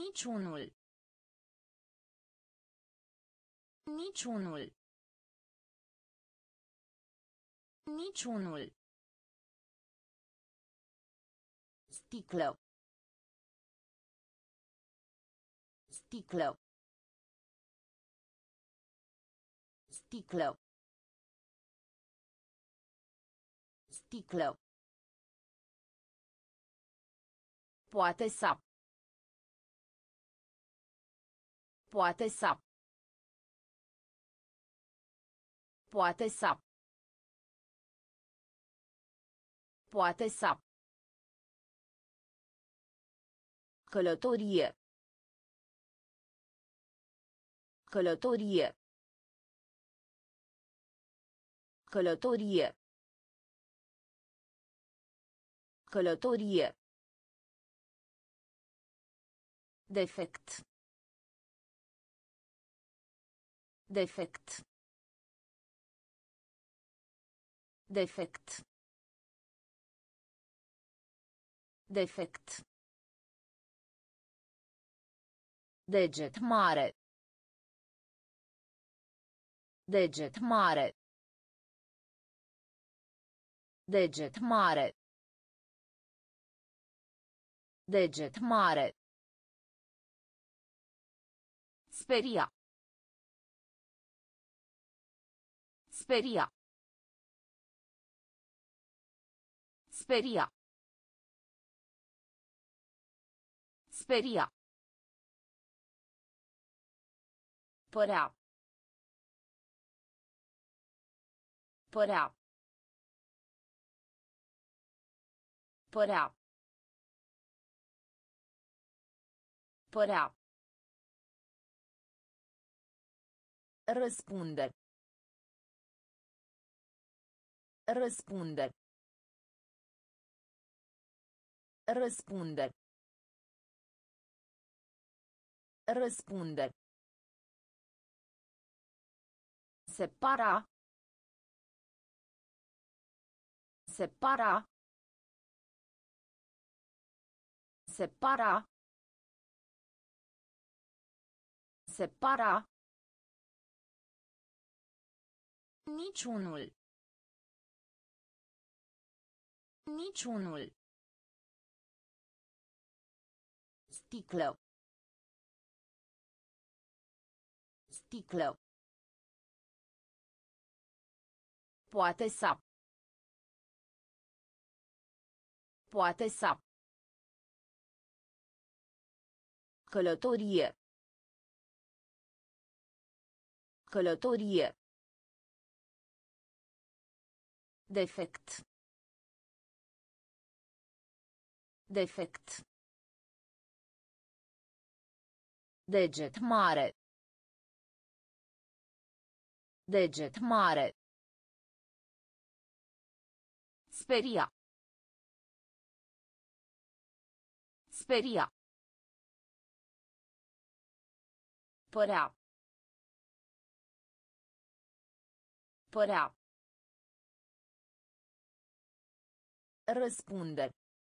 Niciunul. Niciunul. Niciunul. Sticlă. Sticlă. Sticlă. Sticlă. Poate să. Poate să. Poate să. Poate să. Călătorie. Călătorie. Călătorie. Călătorie. Defect. Defect. Defect. Defect. Deget mare. Deget mare. Deget mare. Deget mare. Speria. Speria. Speria. Speria. Părea. Părea. Părea. Părea. Răspunde. Răspunde. Răspunde. Răspunde. Separa. Separa. Separa. Separa. Niciunul. Niciunul. Sticlă. Sticlă. Poate să. Poate să. Călătorie. Călătorie. Defect. Defect. Deget mare. Deget mare. Speria. Speria. Părea. Părea. Răspunde.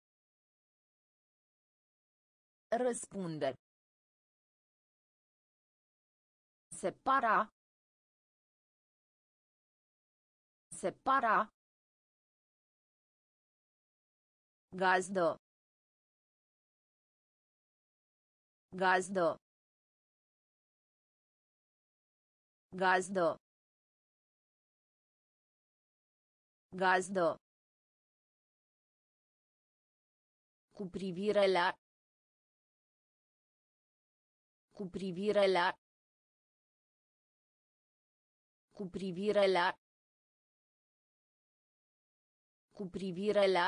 Răspunde. Separa. Separa. Gazdă. Gazdă. Gazdă. Gazdă. Cu privire la. Cu privire la. Cu privire la. Cu privire la.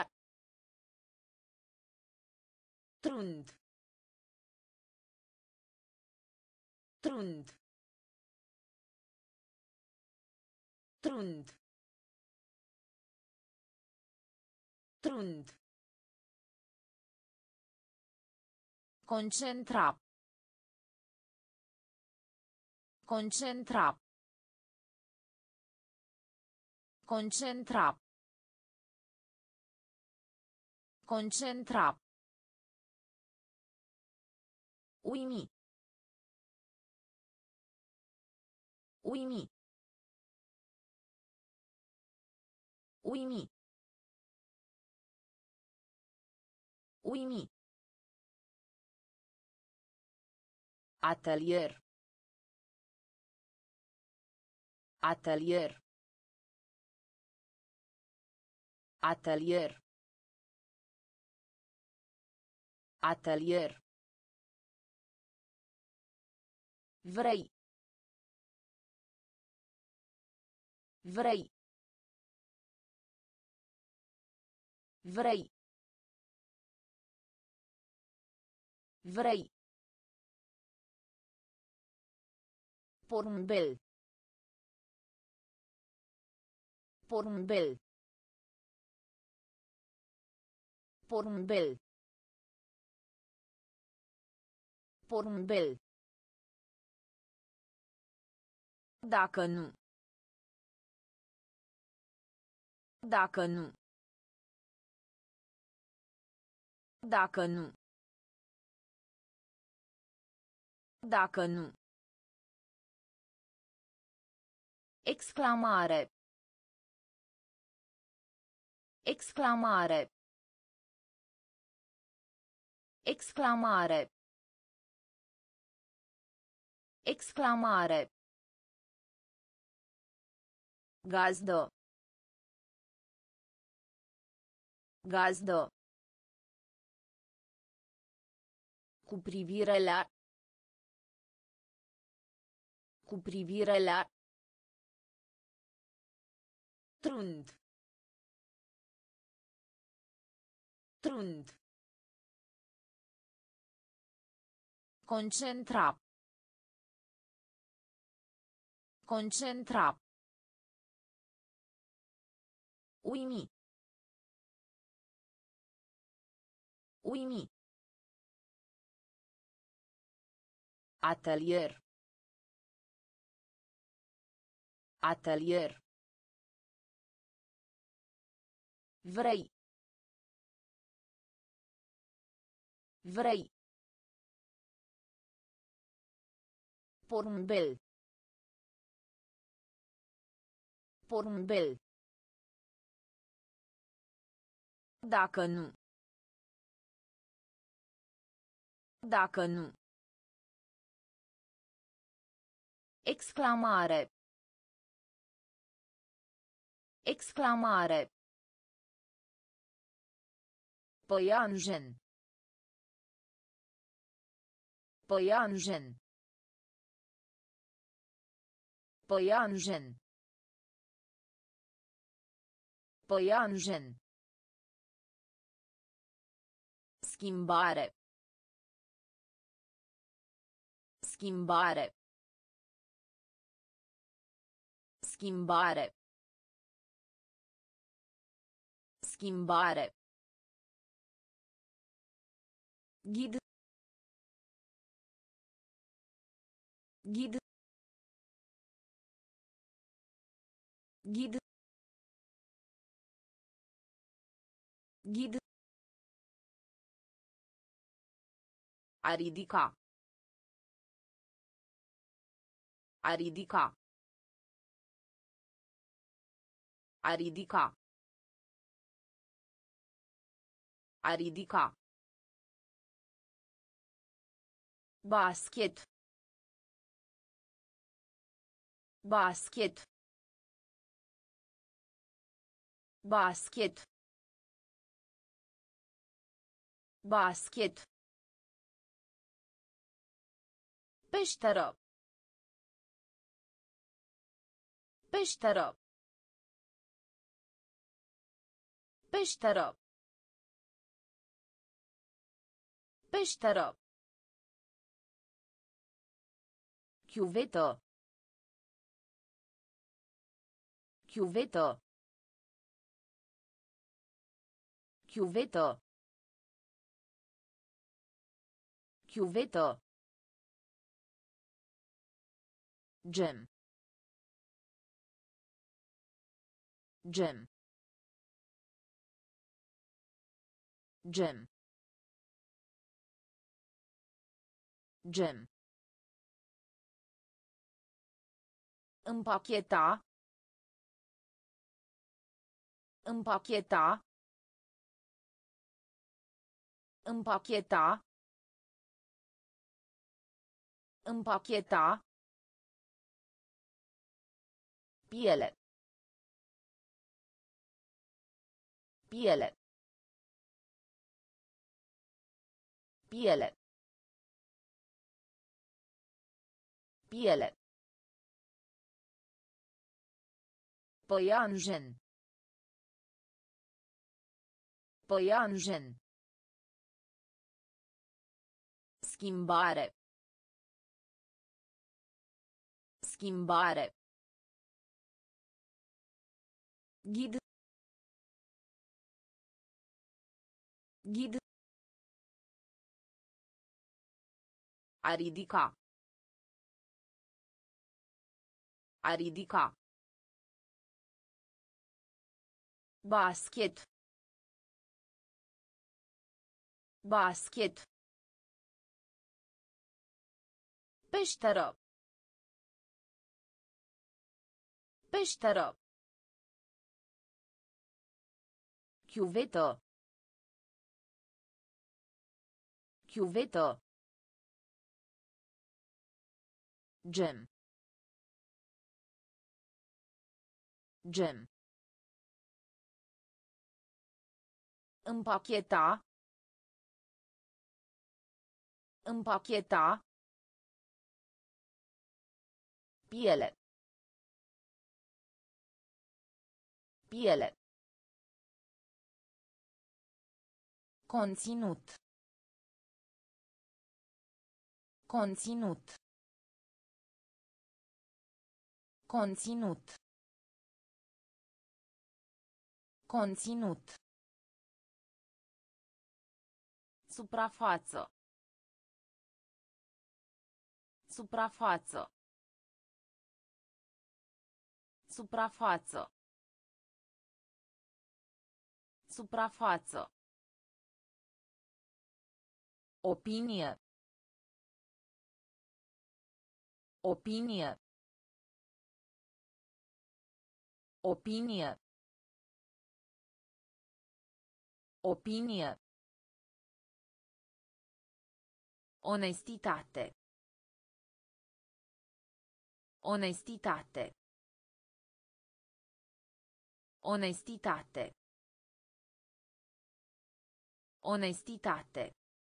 Trund. Trund. Trund. Trund. Concentra. Concentra. Concentra. Concentra. Uimi. Uimi. Uimi. Uimi. Atelier. Atelier. Atelier. Atelier. Vrei. Vrei. Vrei. Vrei. Porumbel. Porumbel. Porumbel. Porumbel. Dacă nu. Dacă nu. Dacă nu. Dacă nu. Exclamare. Exclamare. Exclamare. Exclamare. Gazdă. Gazdă. Cu privire la. Cu privire la. Trund. Trund. Concentra. Concentra. Uimi. Uimi. Atelier. Atelier. Vrei. Vrei. Porumbel. Porumbel. Dacă nu. Dacă nu. Exclamare. Exclamare. Păianjen. Păianjen. Păianjen. Păianjen. Schimbare. Schimbare. Schimbare. Schimbare. Ghid. Ghid. Ghid. Ghid. A ridica. A ridica. A ridica. A ridica. Basket. Basket. Basket. Basket. Peșteră. Peșteră. Peșteră. Peșteră. Chiuvetă. Chiuvetă. Chiuvetă. Chiuvetă. Gem. Gem. Gem. Gem. Împacheta. Împacheta. Împacheta. Împacheta. Piele. Piele. Piele. Piele. Păianjen. Păianjen. Schimbare. Schimbare. Ghid. Ghid. A ridica. A ridica. Basket. Basket. Peșteră. Peșteră. Chiuvetă. Chiuvetă. Gem. Gem. Împacheta. Împacheta. Piele. Piele. Conținut. Conținut. Conținut. Conținut. Suprafață. Suprafață. Suprafață. Suprafață. Opinie. Opinie. Opinie. Opinie. Onestitate. Onestitate. Onestitate. Onestitate.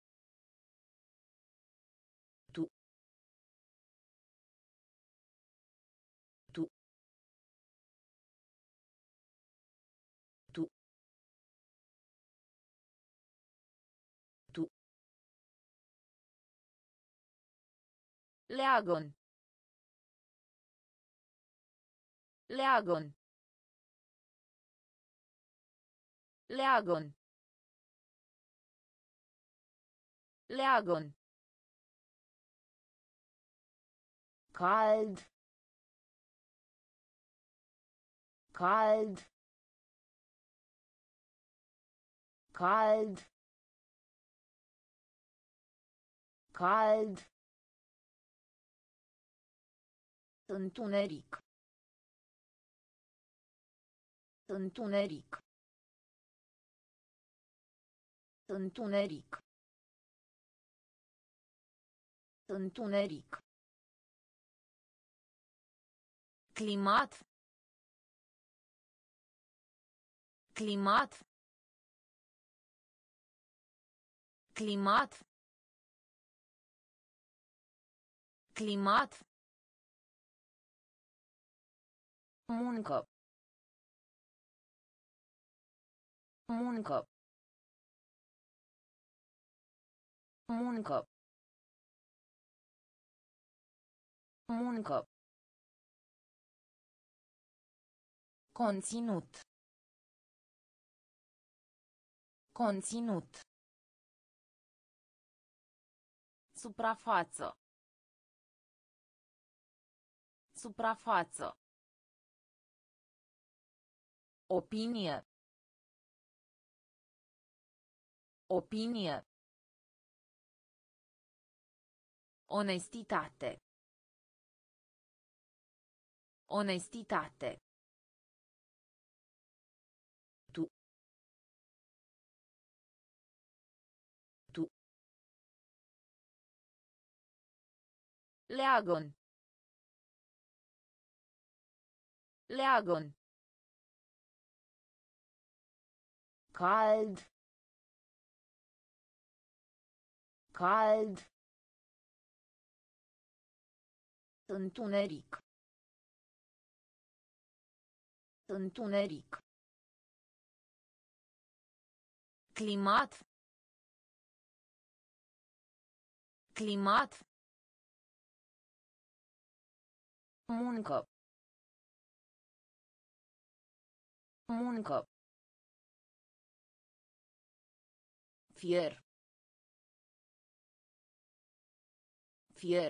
Tu. Tu. Tu. Tu. Leagon. Leagon. Leagon. Leagon. Cald. Cald. Cald. Cald. Întuneric. Întuneric. Întuneric. Întuneric. Climat. Climat. Climat. Climat. Muncă. Muncă. Muncă. Muncă. Conținut. Conținut. Suprafață. Suprafață. Opinie. Opinie. Onestitate. Onestitate. Tu. Tu. Leagon. Leagon. Cald. Cald. Întuneric. Întuneric. Climat. Climat. Muncă. Muncă. Fier. Fier.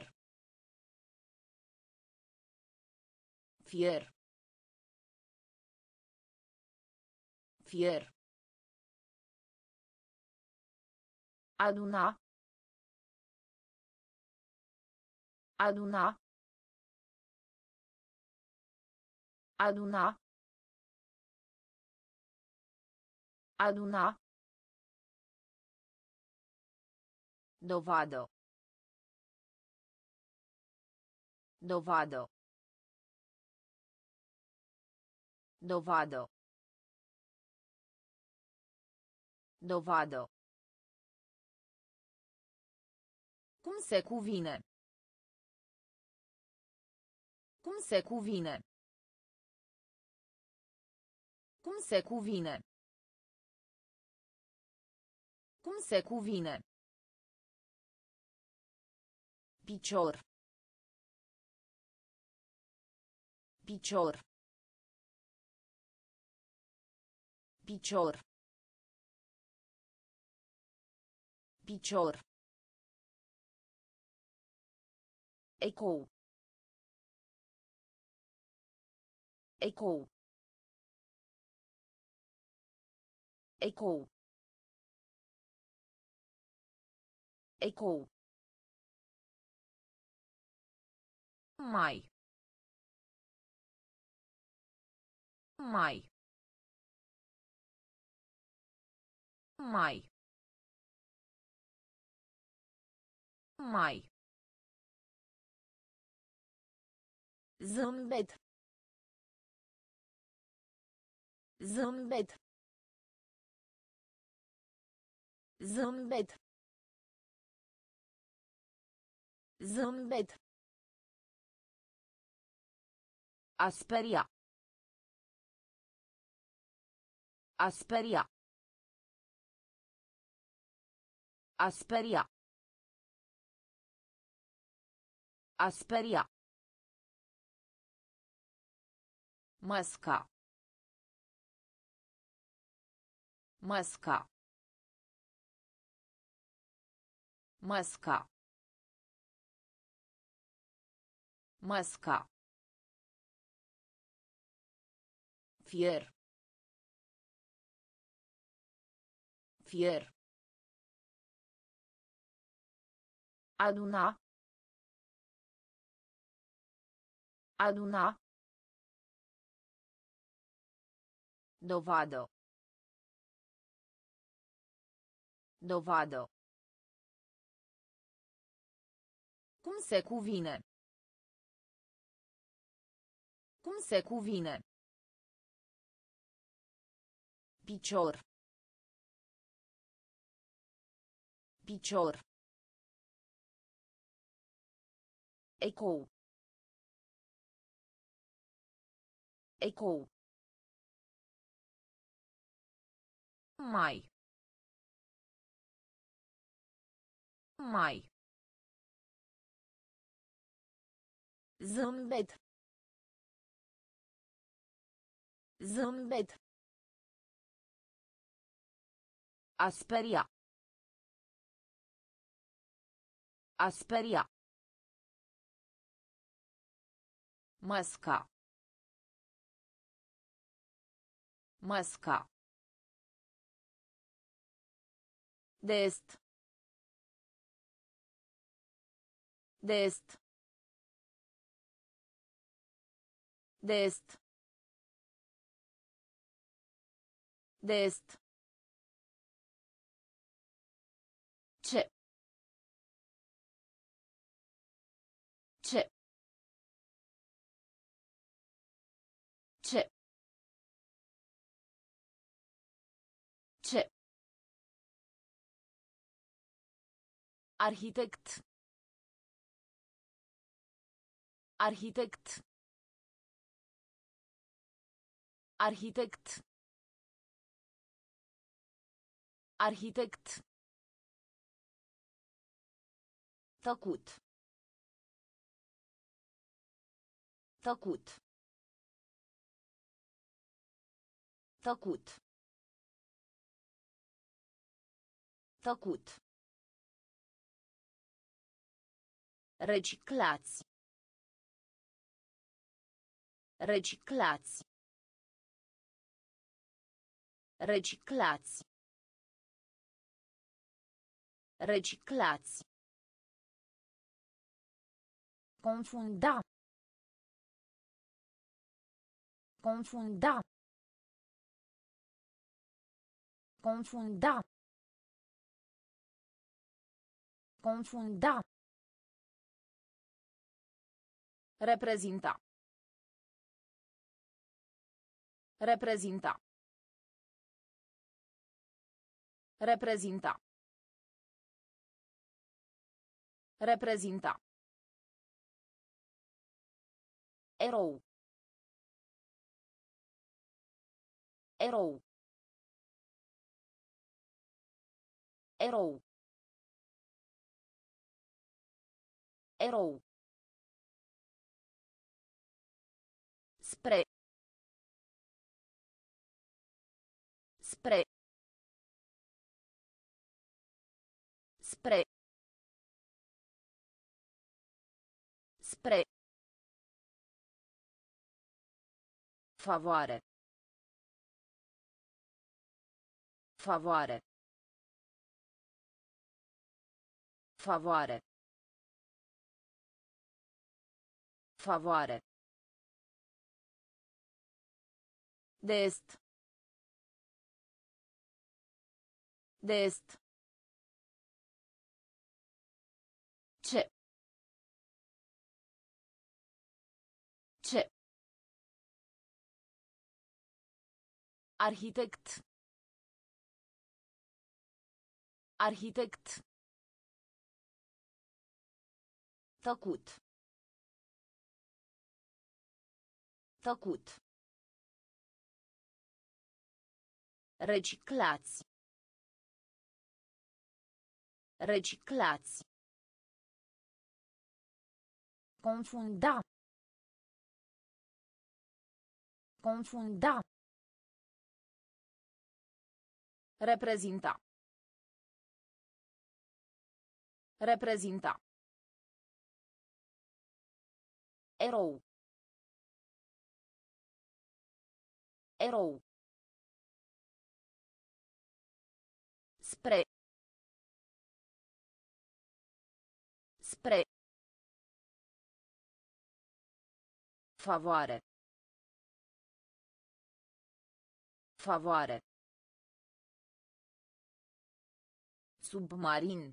Fier. Fier. Aduna. Aduna. Aduna. Aduna. Dovadă. Dovadă. Dovadă. Dovadă. Cum se cuvine? Cum se cuvine? Cum se cuvine? Cum se cuvine? Picior. Picior. Picior. Picior. Ecou. Ecou. Ecou. Ecou. Mai. Mai. Mai. Mai. Zâmbet. Zâmbet. Zâmbet. Zâmbet. A speria. A speria. A speria. A speria. Masca. Masca. Masca. Masca. Fier. Fier. Aduna. Aduna. Dovadă. Dovadă. Cum se cuvine? Cum se cuvine? Picior. Picior. Ecou. Ecou. Mai. Mai. Zâmbet. Zâmbet. A speria. A speria. Masca. Masca. De est. De est. De est. De est. Ce. Ce. Ce. Ce. Arhitect. Arhitect. Arhitect. Arhitect. Tăcut. Tăcut. Tăcut. Tăcut. Reciclați. Reciclați. Reciclați. Reciclați. Confunda. Confunda. Confunda. Confunda. Reprezinta. Reprezinta. Reprezinta. Reprezinta. Erou. Erou. Erou. Erou. Spre. Spre. Spre. Spre. Favoare. Favoare. Favoare. Favoare. De est. De est. Ce. Ce. Arhitect. Arhitect. Tăcut. Tăcut. Reciclați. Reciclați. Confunda. Confunda. Reprezinta. Reprezinta. Erou. Erou. Spre. Spre. Favoare. Favoare. Submarin.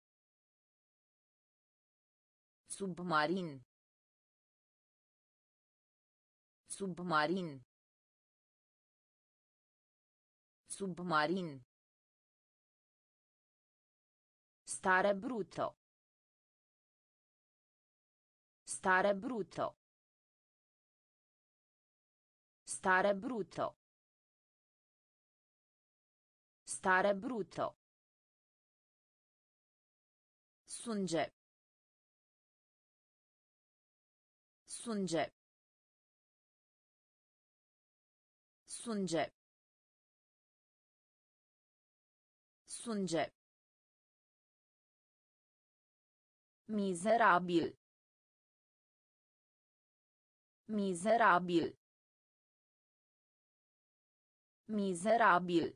Submarin. Submarin. Submarin. Stare brutto. Stare brutto. Stare brutto. Stare brutto. Sunge. Sunge. Sunge. Sunge. Mizerabil. Mizerabil. Mizerabil.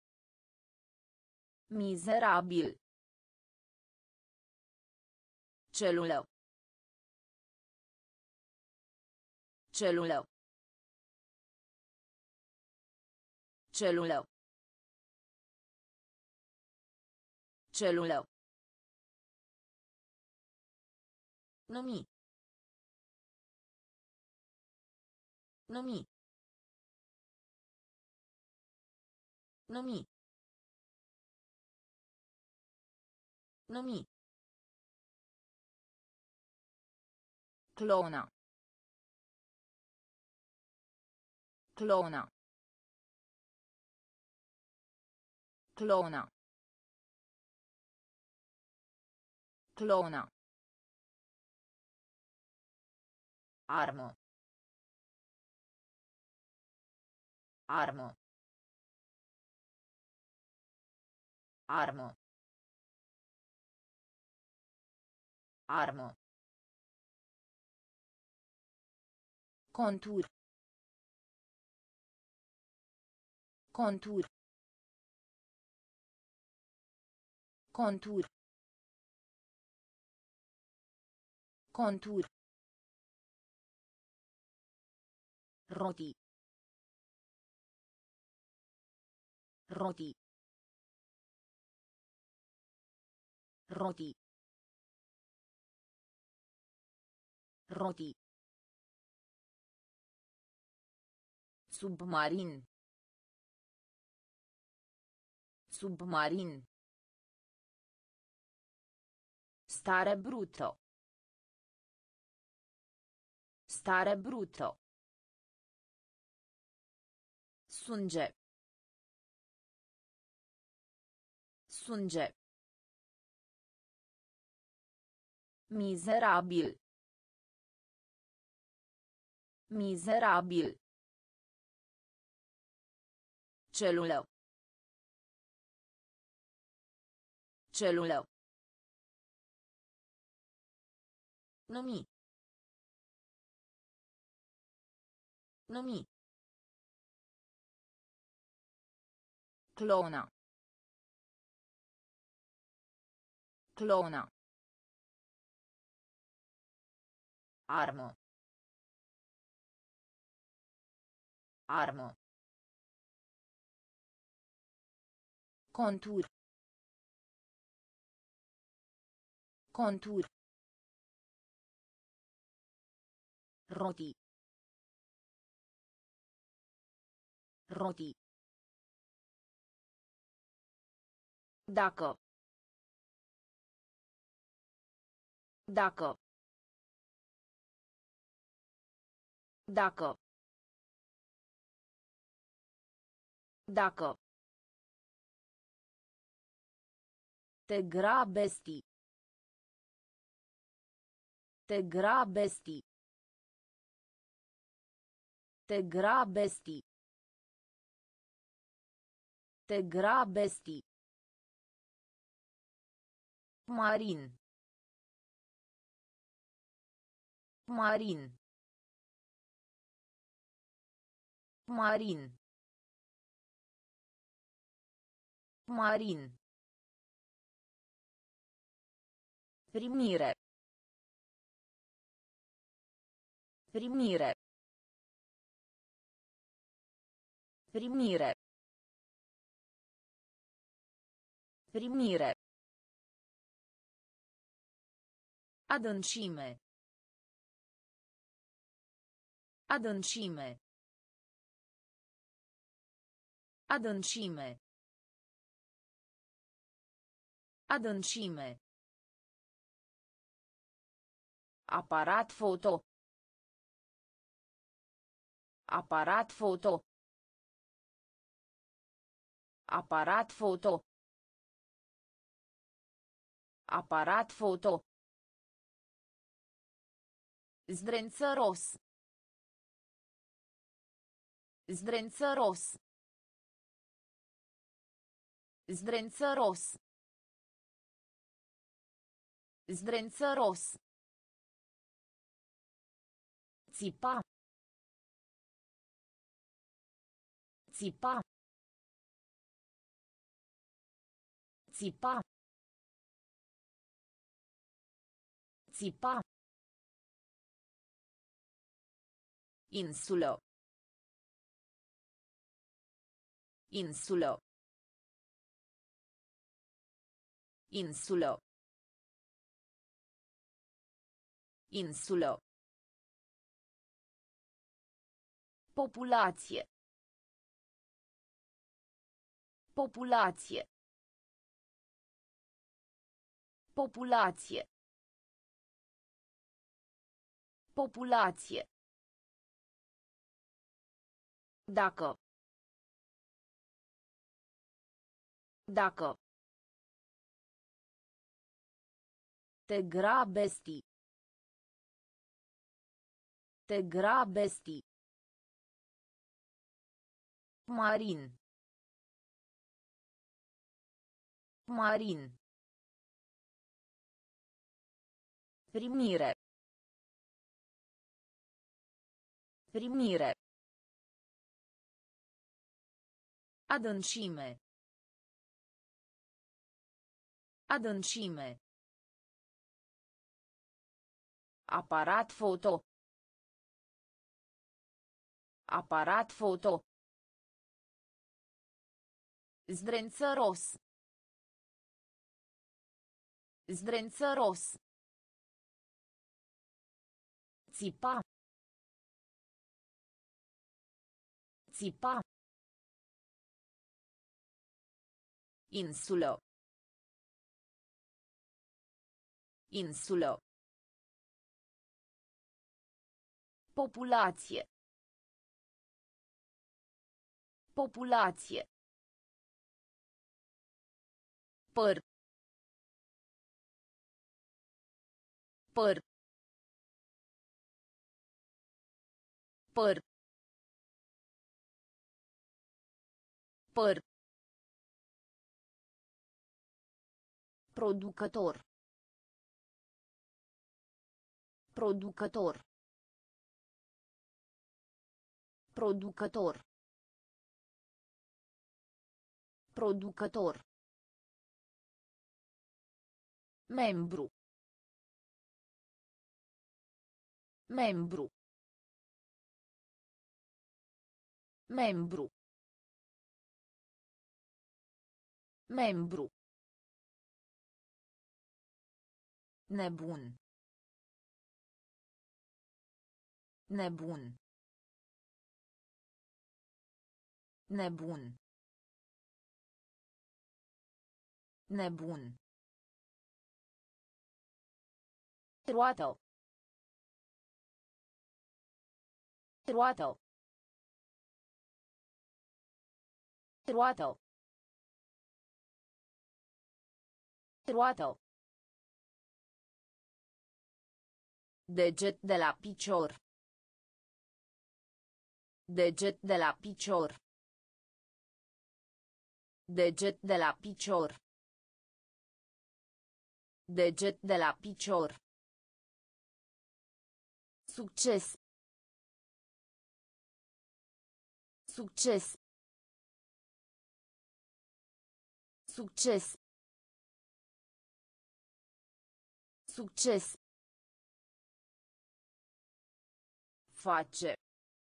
Mizerabil. Celulă. Celulă. Celulă. Celulă. Numi. Numi. Numi. Numi. Clona. Clona. Clona. Clona. Armă. Armă. Armă. Armă. Contur. Contur. Contur. Contur. Roti. Roti. Roti. Roti. Submarin. Submarin. Stare brutto. Stare brutto. Sunge. Sunge. Mizerabil. Mizerabil. Celulă. Celulă. Numi. Numi. Clona. Clona. Armă. Armă. Contur. Contur. Roti. Roti. Dacă. Dacă. Dacă. Dacă. Te grabesti. Te grabesti. Te grabesti. Te grabesti. Marin. Marin. Marin. Marin. Primire. Primire. Primire. Primire. Adâncime. Adâncime. Adâncime. Adâncime. Aparat foto. Aparat foto. Aparat foto. Aparat foto. Zdrențăros. Zdrențăros. Zdrențăros. Zdrențăros. Țipa. Țipa. Țipa. Țipa. Insulă. Insulă. Insulă. Insulă. Populație. Populație. Populație. Populație. Dacă. Dacă. Te grabesti. Te grabesti. Marin. Marin. Primire. Primire. Adâncime. Adâncime. Aparat foto. Aparat foto. Zdrențăros. Zdrențăros. Țipa. Țipa. Insulă. Insulă. Populație. Populație. Păr. Păr. Păr. Păr. Producător. Producător. Producător. Producător. Membru. Membru. Membru. Membru. Nebun. Nebun. Nebun. Nebun. Roată. Roată. Roată. Roată. Deget de la picior. Deget de la picior. Deget de la picior. Deget de la picior. Succes. Succes. Succes. Succes. Face.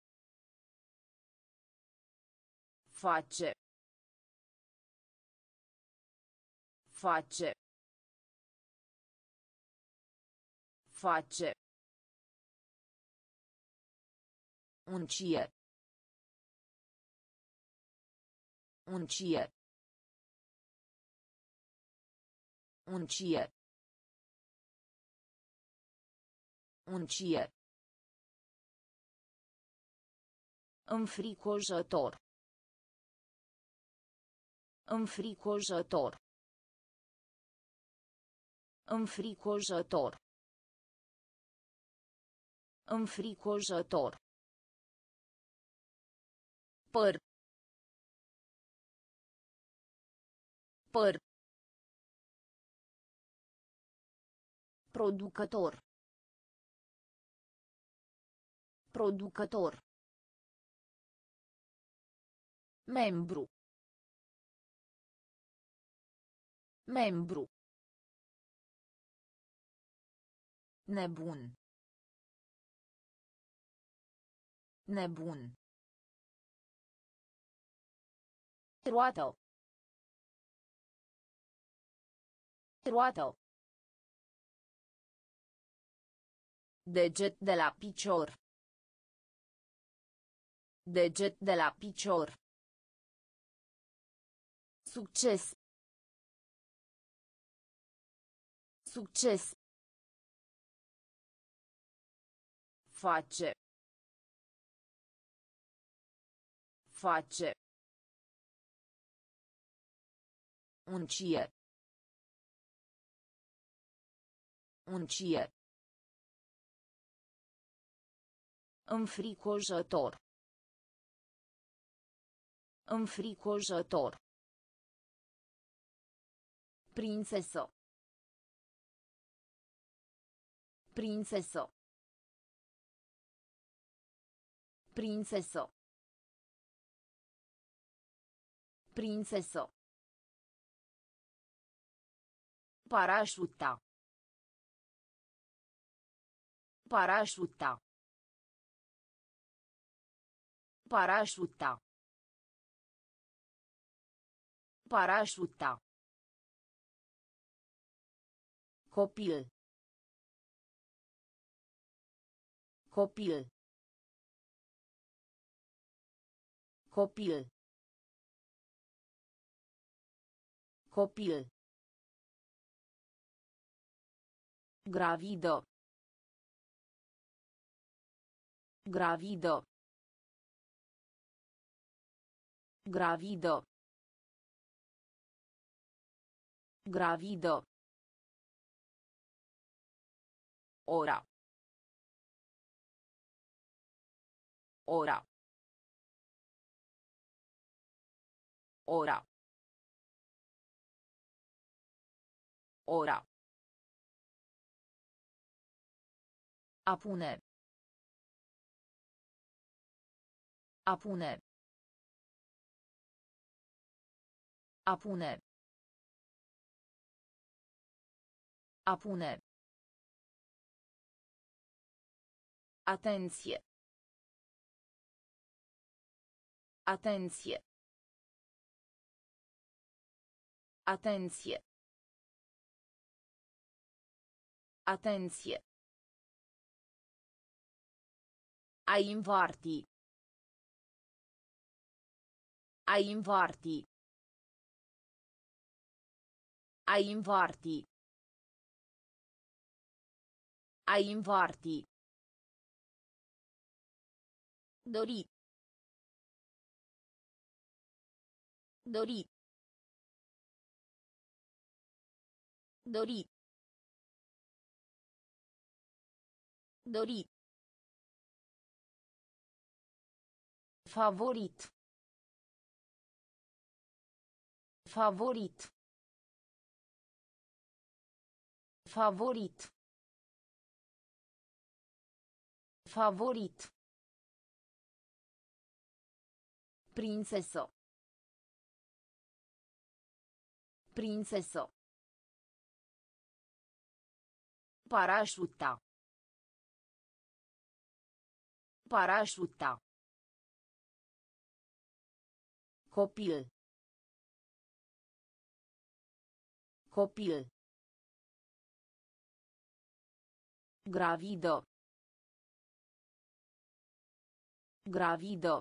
Face. Face. Face. Uncie. Uncie. Uncie. Uncie. Înfricoșător. Înfricoșător. Înfricoșător. Înfricoșător. Păr. Păr. Producător. Producător. Membru. Membru. Nebun. Nebun. Roată. Roată. Deget de la picior. Deget de la picior. Succes. Succes. Face. Face. Uncie. Uncie. Înfricoșător. Înfricoșător. Prințesă. Prințesă. Prințesă. Prințesă. Parașuta. Parașuta. Parașuta. Parașuta. Copil. Copil. Copil. Copil. Gravidă. Gravidă. Gravidă. Gravidă. Ora. Ora. Ora. Ora. A pune. A pune. A pune. A pune. Atenție. Atenție. Atenție. Atenție. A invarti. A invarti. A invarti. A invarti. Dori. Dori. Dori. Dori. Favorit. Favorit. Favorit. Favorit. Prințesă. Prințesă. Parașuta. Parașuta. Copil. Copil. Gravidă. Gravidă.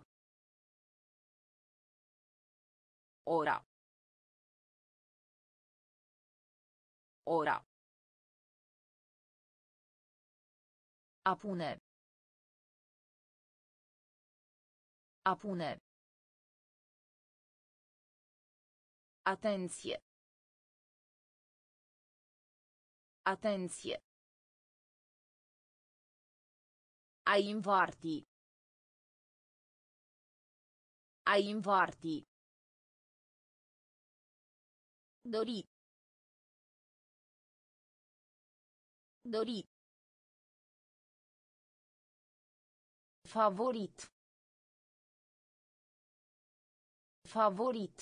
Ora. Ora. A pune. A pune. Atenție. Atenție. A invarti. A invarti. Dori. Dori. Favorit. Favorit.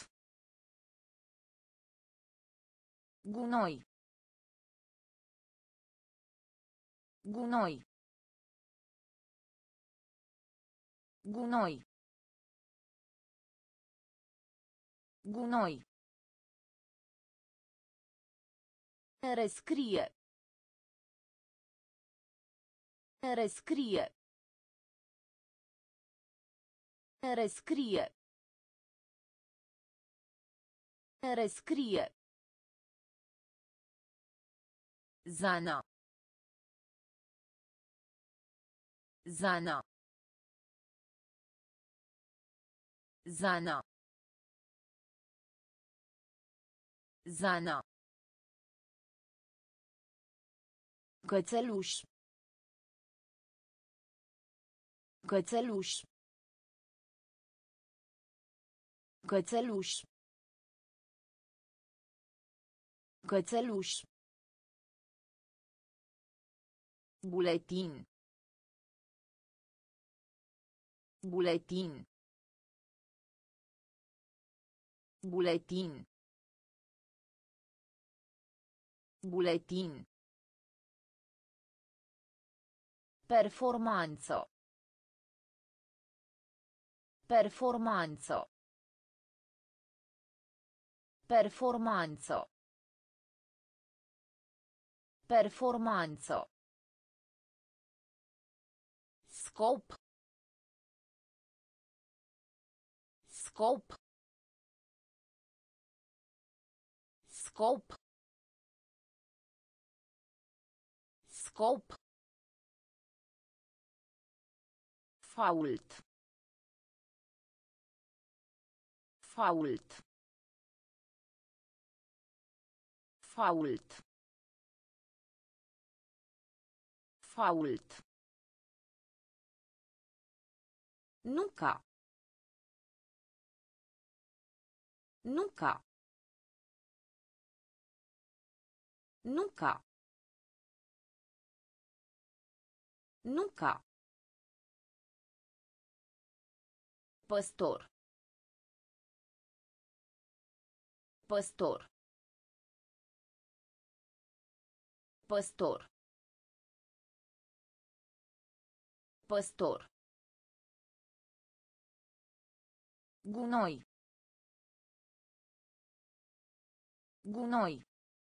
Gunoi. Gunoi. Gunoi. Gunoi. Rescrie. Rescrie. Rescrie. Rescrie. Zana. Zana. Zana. Zana. Cățeluș. Cățeluș. Cățeluș. Cățeluș. Buletin. Buletin. Buletin. Buletin. Performanță. Performanță. Performanță. Performanță. Scop. Scop. Scop. Scop. Fault. Fault. Fault. Fault. Nunca. Nunca. Nunca. Nunca. Păstor. Păstor. Păstor. Păstor. Gunoi. Gunoi.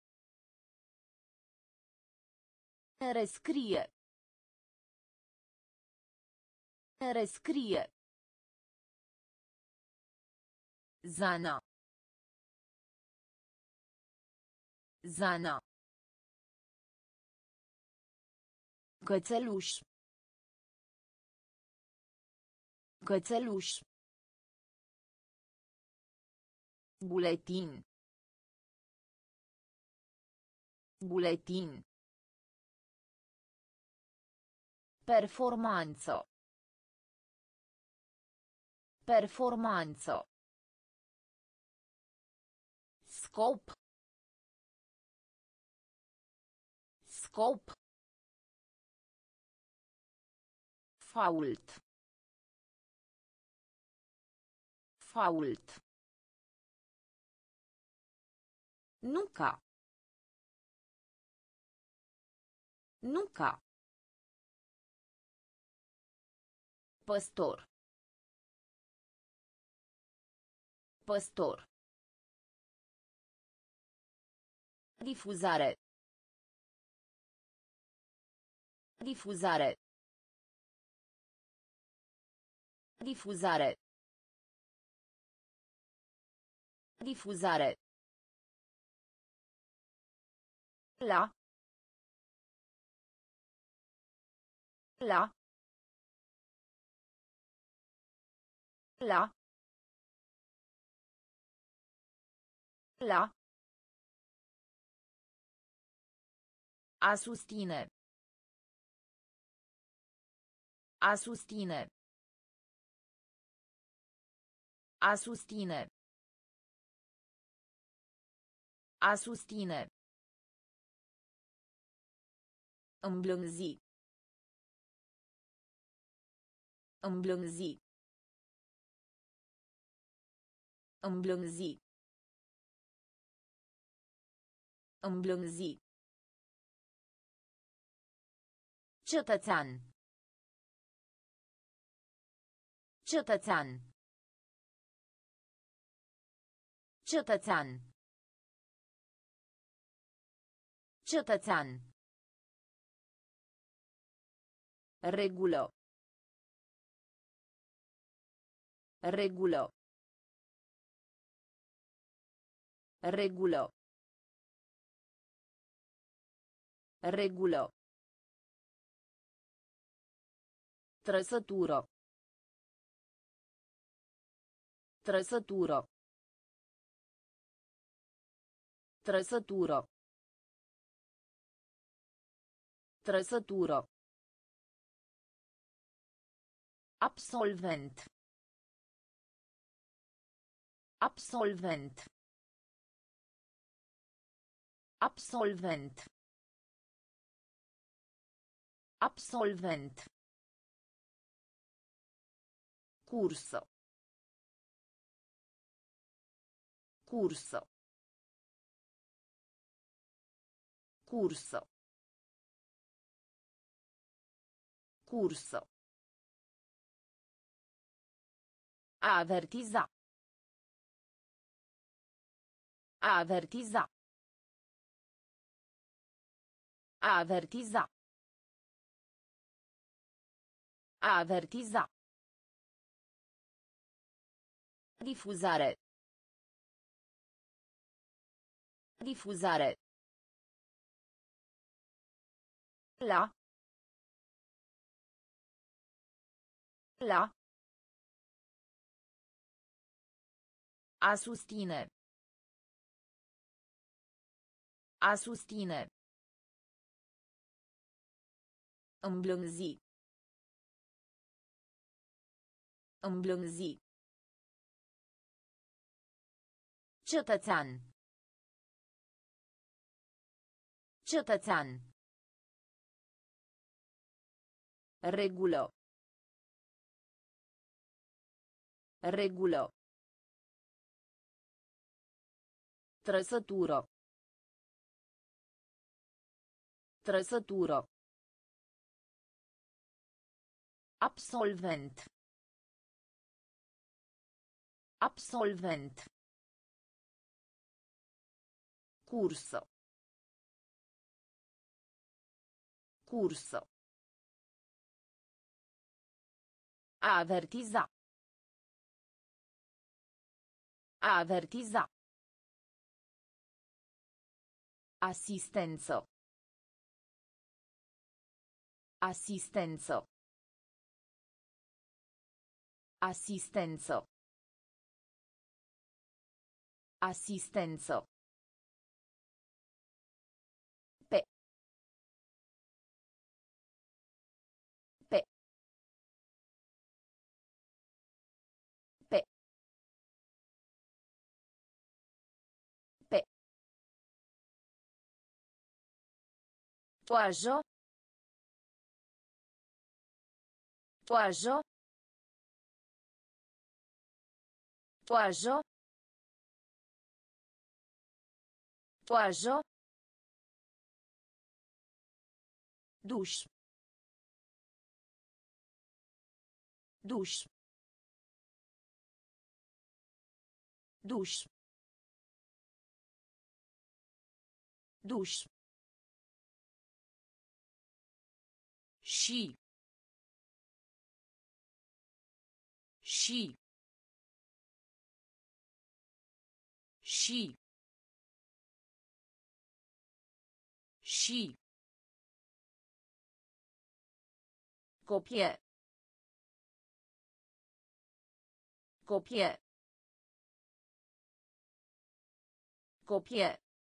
Rescrie. Rescrie. Zana. Zana. Cățeluș. Cățeluș. Buletin. Buletin. Performanță. Performanță. Scop. Scop. Fault. Fault. Nunca. Nunca. Păstor. Păstor. Difuzare. Difuzare. Difuzare. Difuzare. La. La. La. La. A susține. A susține. A susține. A susține. Îmblânzi. Îmblânzi. Îmblânzi. Îmblânzi. Cetățean. Cetățean. Cetățean. Cetățean. Regulă. Regulă. Regulă. Regulă. Trăsătură. Trăsătură. Trăsătură. Trăsătură. Absolvent. Absolvent. Absolvent. Absolvent. Cursă. Cursă. Cursă. Cursă. A avertiza. A avertiza. A avertiza. A avertiza. Difuzare. Difuzare. La. La. A susține. A susține. Îmblânzi. Îmblânzi. Cetățean. Cetățean. Regulă. Regulă. Trăsătură. Trăsătură. Absolvent. Absolvent. Cursă. Cursă. A avertiza. A avertiza. Asistență. Asistență. Asistență. Asistență. Pe. Pe. Pe. Pe. Toajă. Toajă. Toajă. Toajă. Duș. Duș. Duș. Duș. Și. Și. Și. Și. Copie. Copie. Copie.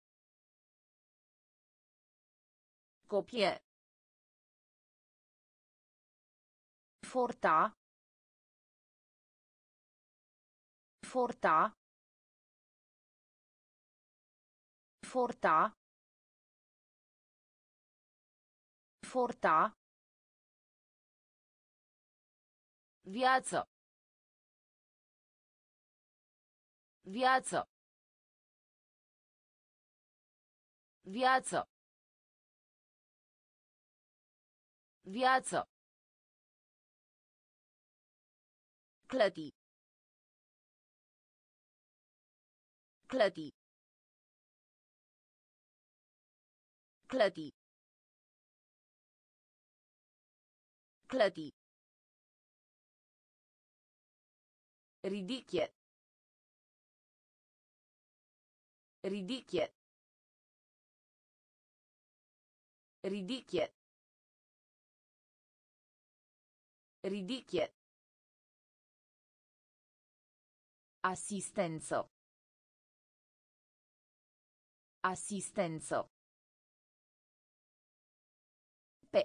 Copie. Forta. Forta. Forta. Forta. Viață. Viață. Viață. Viață. Clăti. Clăti. Clăti. Clăti. Ridichie. Ridichie. Ridichie. Ridichie. Asistență. Asistență. Pe.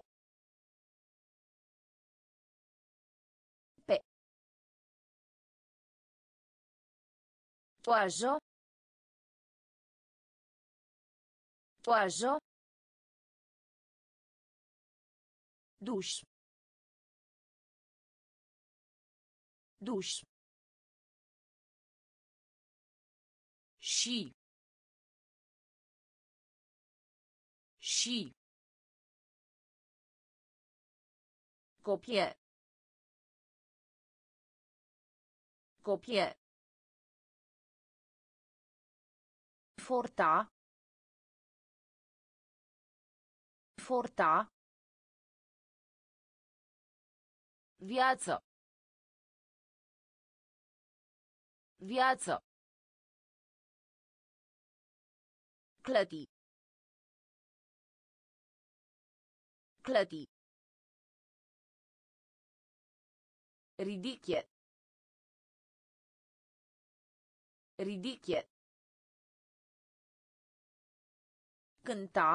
Pe. Toajă. Toajă. Duș. Duș. Și. Și. Copie. Copie. Forta. Forta. Viață. Viață. Clăti. Clăti. Ridichie. Ridichie. Cânta.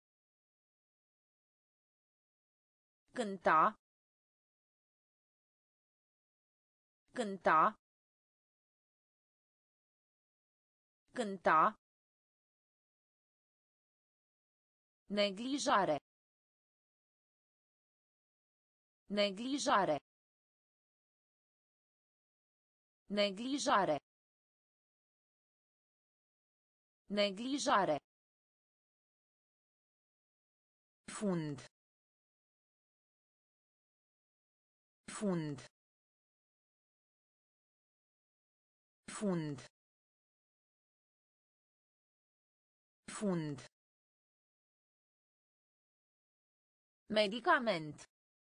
Cânta. Cânta. Cânta. Neglijare. Neglijare. Neglijare. Neglijare. Fund. Fund. Fund. Fund. Medicament.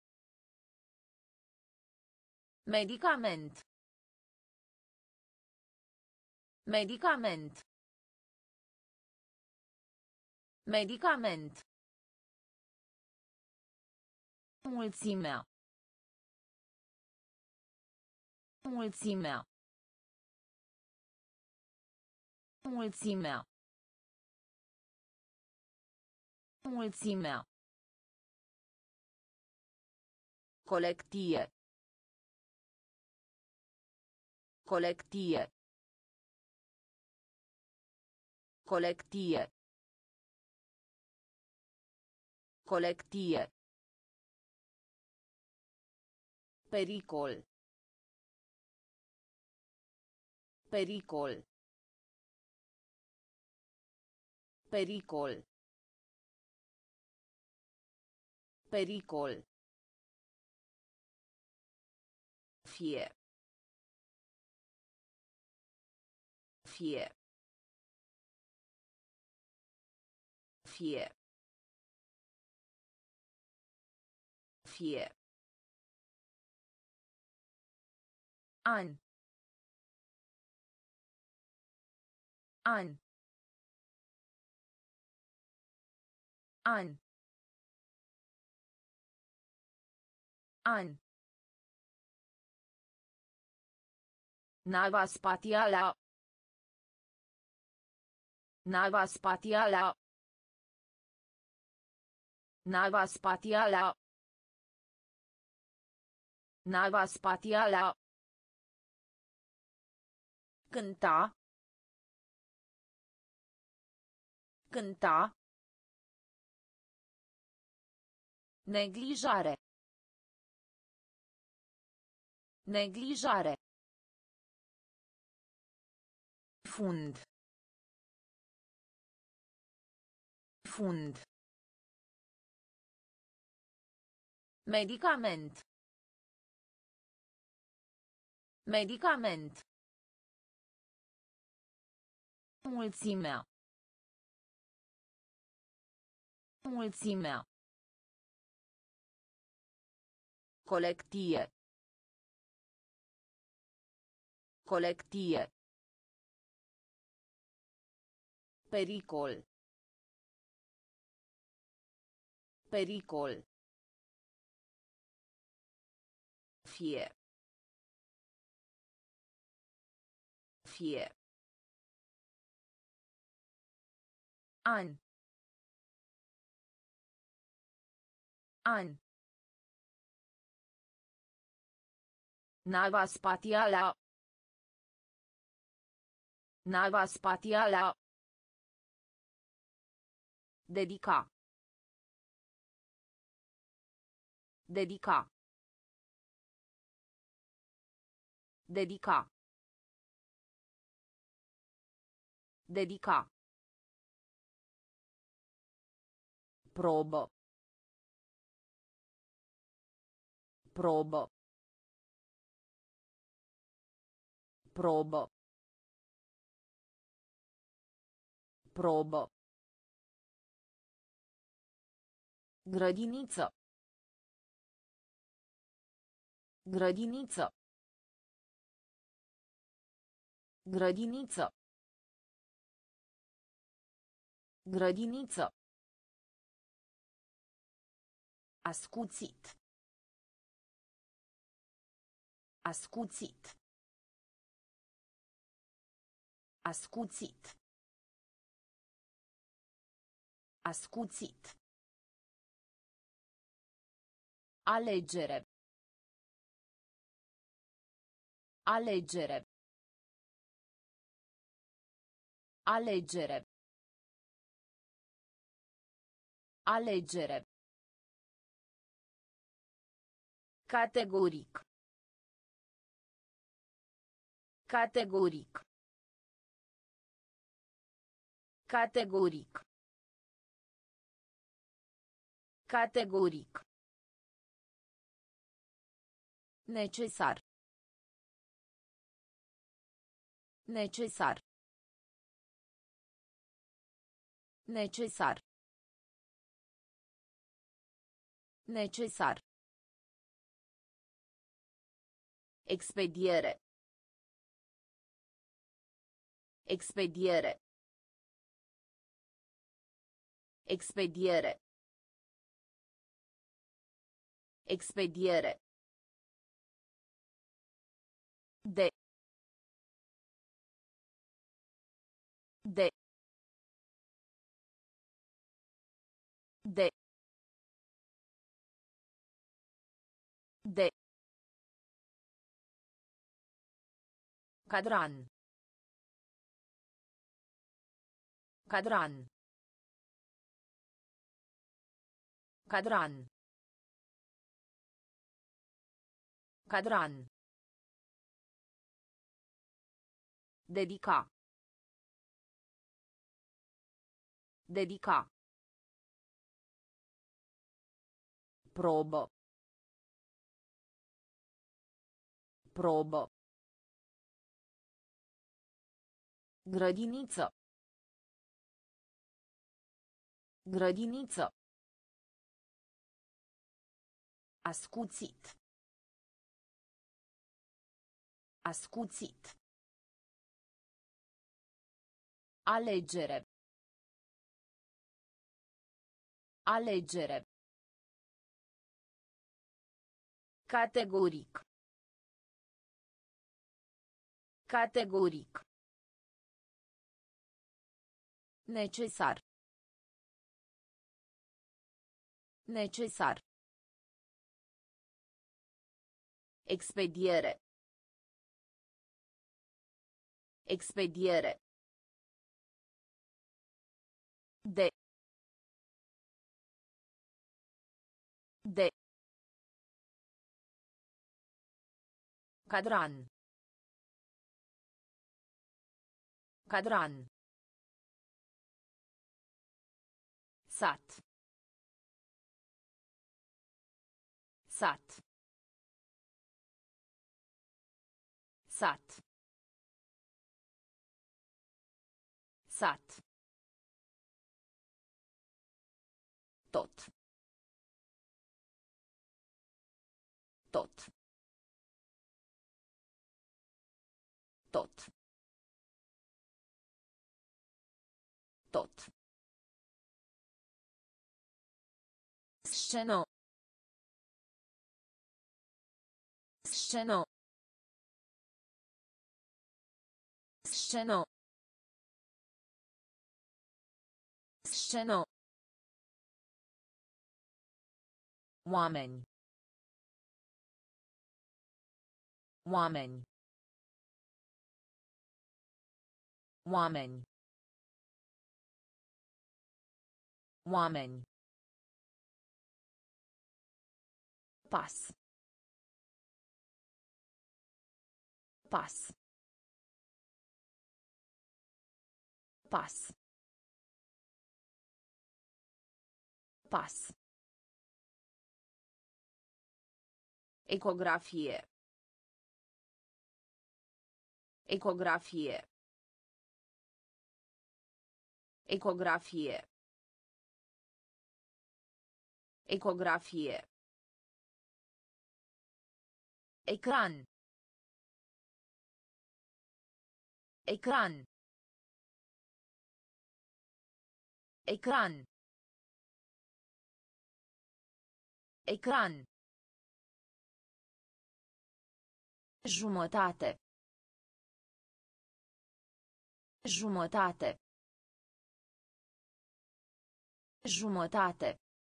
Medicament. Medicament. Medicament. Mulțimea. Mulțimea. Mulțimea. Mulțimea. Colectie. Colectie. Colectie. Colectie. Pericol. Pericol. Pericol. Pericol. Fie. Fie. Fie. Fie. An. An. An. An. Nava spațială. Nava spațială. Nava spațială. Nava spațială. Cânta. Cânta. Neglijare. Neglijare. Fund. Fund. Medicament. Medicament. Mulțimea. Mulțimea. Colectie. Colectie. Pericol. Pericol. Fie. Fie. An. An. Nava spațială. Nava spațială. Dedica. Dedica. Dedica. Dedica. Probă. Probă. Probă. Probă. Grădiniță. Grădiniță. Grădiniță. Grădiniță. Ascuțit. Ascuțit. Ascuțit. Ascuțit. Alegere. Alegere. Alegere. Alegere. Categoric. Categoric. Categoric. Categoric. Necesar. Necesar. Necesar. Necesar. Expediere. Expediere. Expediere. Expediere. De. De. De. De. Cadran. Cadran. Cadran. Cadran. Dedica. Dedica. Probă. Probă. Grădiniță. Grădiniță. Ascuțit. Ascuțit. Alegere. Alegere. Categoric. Categoric. Necesar. Necesar. Expediere. Expediere. De. De. Cadran. Cadran. Sat. Sat. Sat. Sat. Tot. Tot. Tot. Tot. Sceno. Sceno. Sceno. Sceno. Oameni. Oameni. Oameni. Oameni. Pas. Pas. Pas. Pas. Ecografie. Ecografie. Ecografie. Ecografie. Ecran. Ecran. Ecran. Ecran. Jumătate. Jumătate. Jumătate.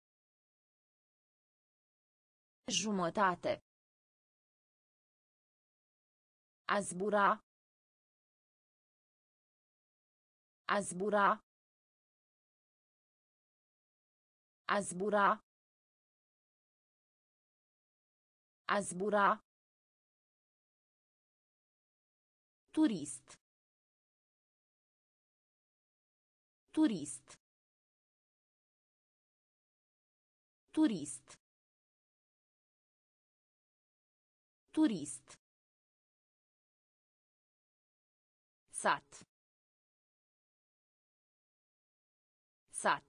Jumătate. A zbura. A zbura. A zbura. A zbura. Turist. Turist. Turist. Turist. Sat. Sat.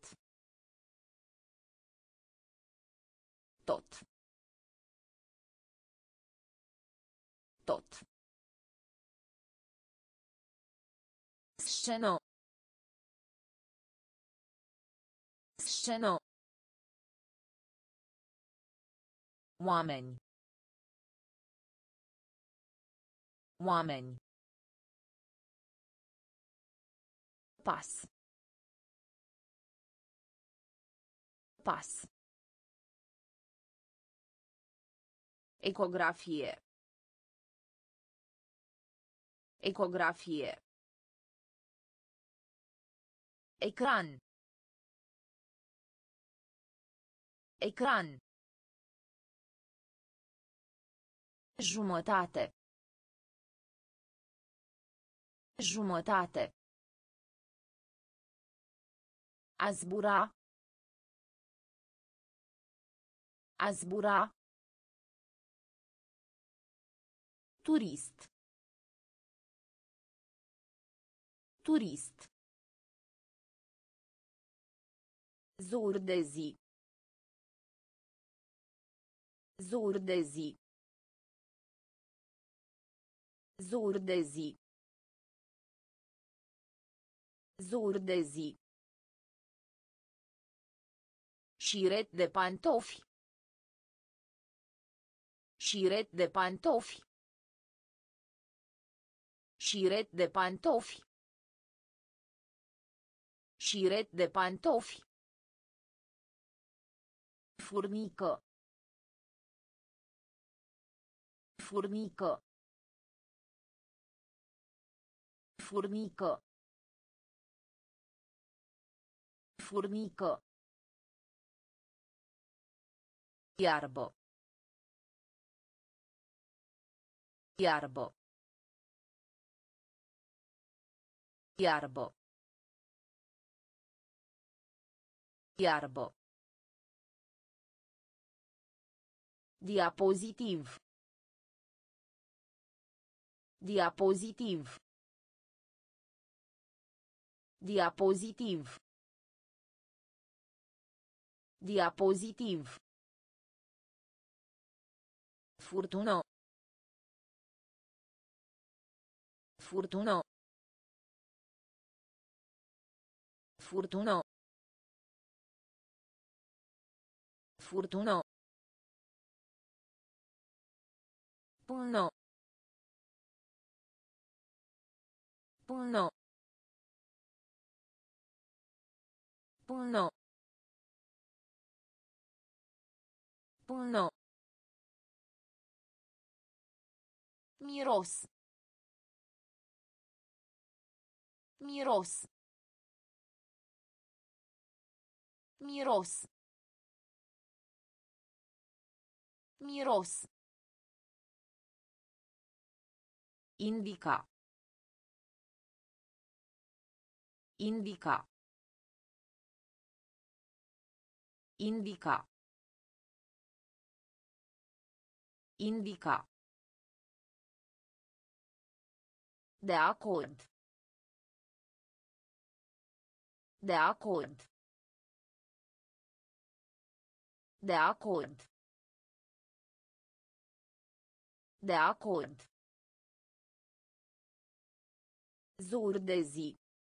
Tot. Tot. Sceno. Sceno. Oameni. Oameni. Pas. Pas. Ecografie. Ecografie. Ecran. Ecran. Jumătate. Jumătate. A zbura. A zbura. Turist. Turist. Zur de zi. Zur de zi. Zur de zi. Zur de zi. Șiret de pantofi. Șiret de pantofi. Șiret de pantofi. Șiret de pantofi. Furnică. Furnică. Furnică. Furnică. Iarbă. Iarbă. Iarbă. Iarbă. Diapozitiv. Diapozitiv. Diapozitiv. Diapozitiv. Furtună. Furtună. Furtună. Furtună. Până. Până. Până. Până. Miros. Miros. Miros. Miros. Indica. Indica. Indica. Indica. De acord. De acord. De acord. De acord. Zur de zi.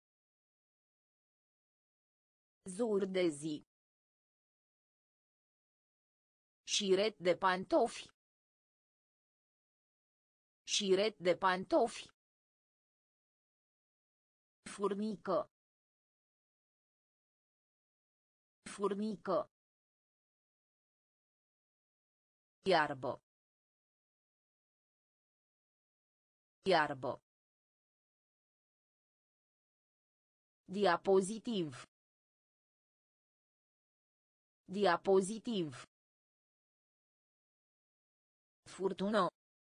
Zur de zi. Șiret de pantofi. Șiret de pantofi. Furnică. Furnică. Iarbă. Iarbă. Diapozitiv. Diapozitiv. Furtună.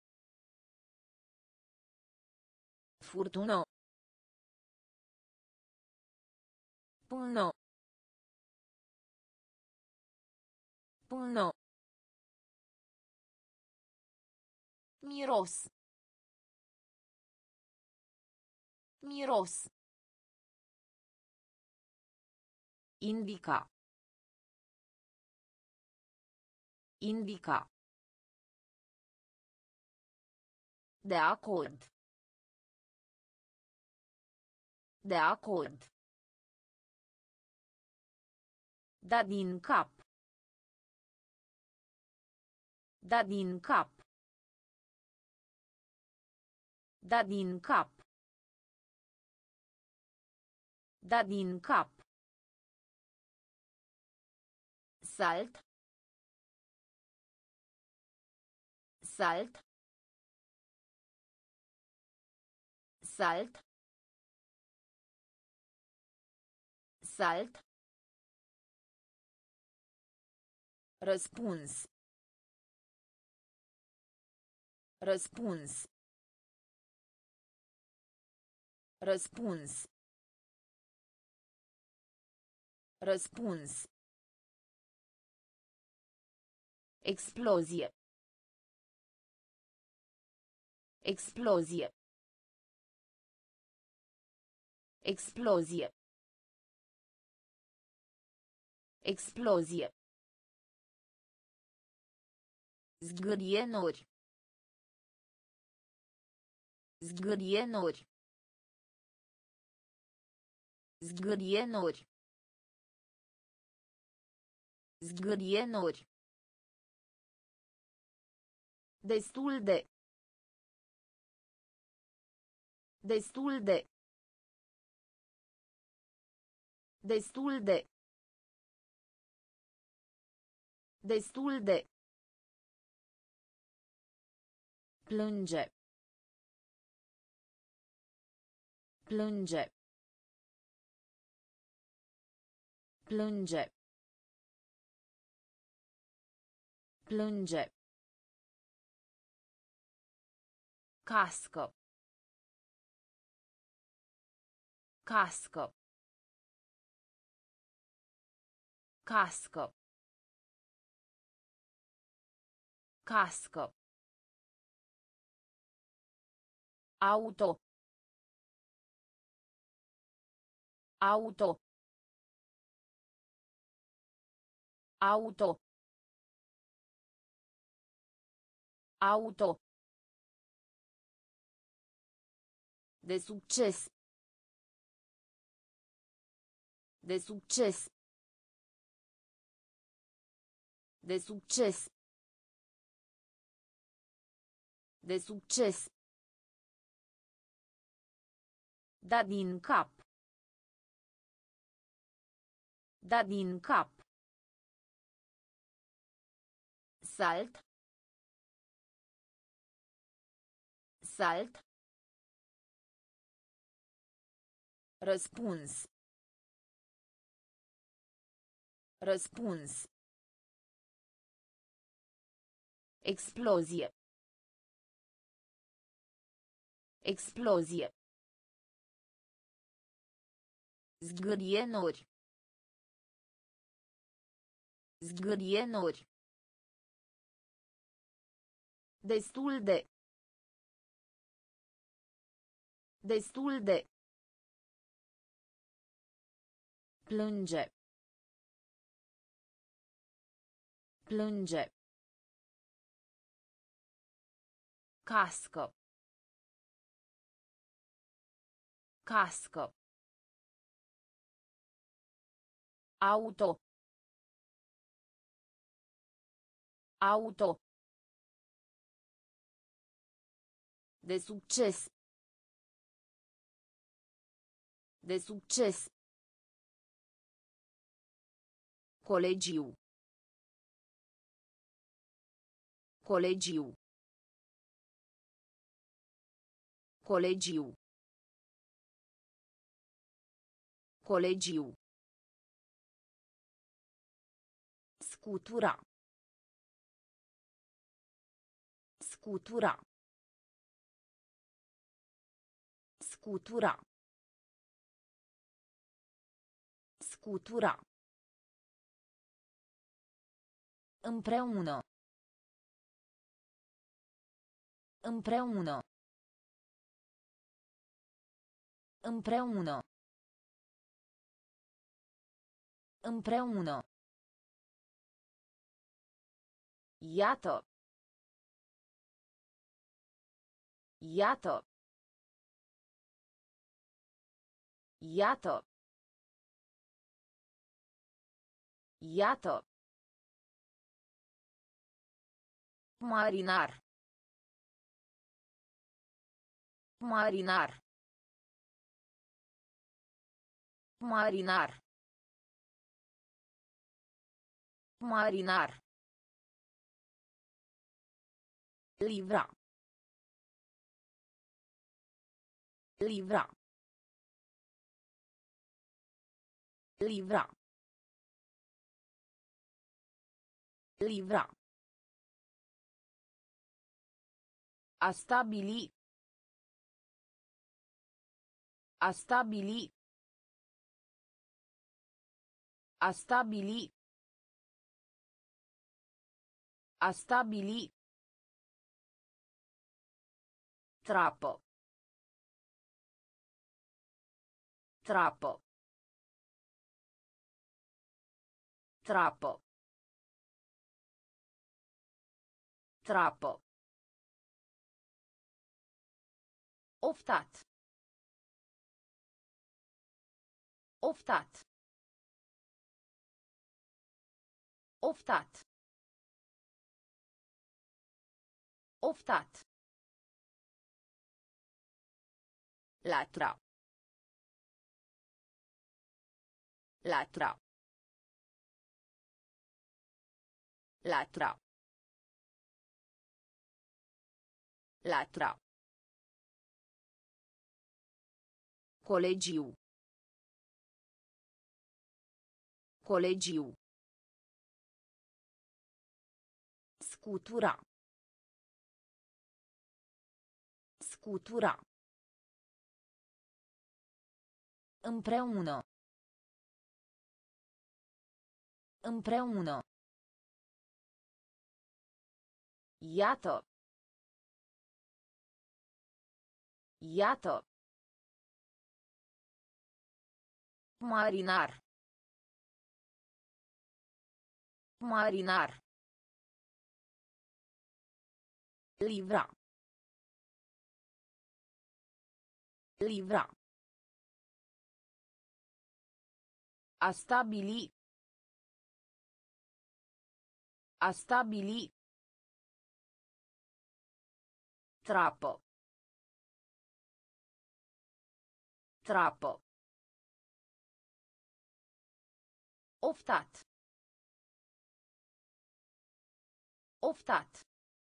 Furtună. Până. Până. Miros. Miros. Indica. Indica. De acord. De acord. Da din cap. Da din cap. Da din cap. Da din cap. Salt. Salt. Salt. Salt. Răspuns. Răspuns. Răspuns. Răspuns. Explozie. Explozie. Explozie. Explozie. Zgârienuri. Zgârienuri. Zgârienuri. Zgârienuri. Destul de. Destul de. Destul de. Destul de. Plânge. Plânge. Plânge. Plânge. Cască. Cască. Cască. Casco. Auto. Auto. Auto. Auto. De succes. De succes. De succes. De succes. Da din cap. Da din cap. Salt. Salt. Răspuns. Răspuns. Explozie. Explozie. Zgârienuri. Zgârienuri. Destul de. Destul de. Plânge. Plânge. Casco. Casco. Auto. Auto. De succes. De succes. Colegiu. Colegiu. Colegiu. Colegiu. Scutura. Scutura. Scutura. Scutura. Împreună. Împreună. Împreună. Împreună. Iată. Iată. Iată. Iată. Marinar. Marinar. Marinar. Marinar. Livra. Livra. Livra. Livra. A stabili. A stabili. A stabili. A stabili. Trappo. Trappo. Trappo. Trappo. Oftat. Oftat. Oftat. Oftat. Latra. Latra. Latra. Latra. Colegiu. Colegiu. Scutura. Scutura. Împreună. Împreună. Iată. Iată. Marinar. Marinar. Livra. Livra. A stabili. A stabili. Trappo. Trappo. Oftat. Oftat.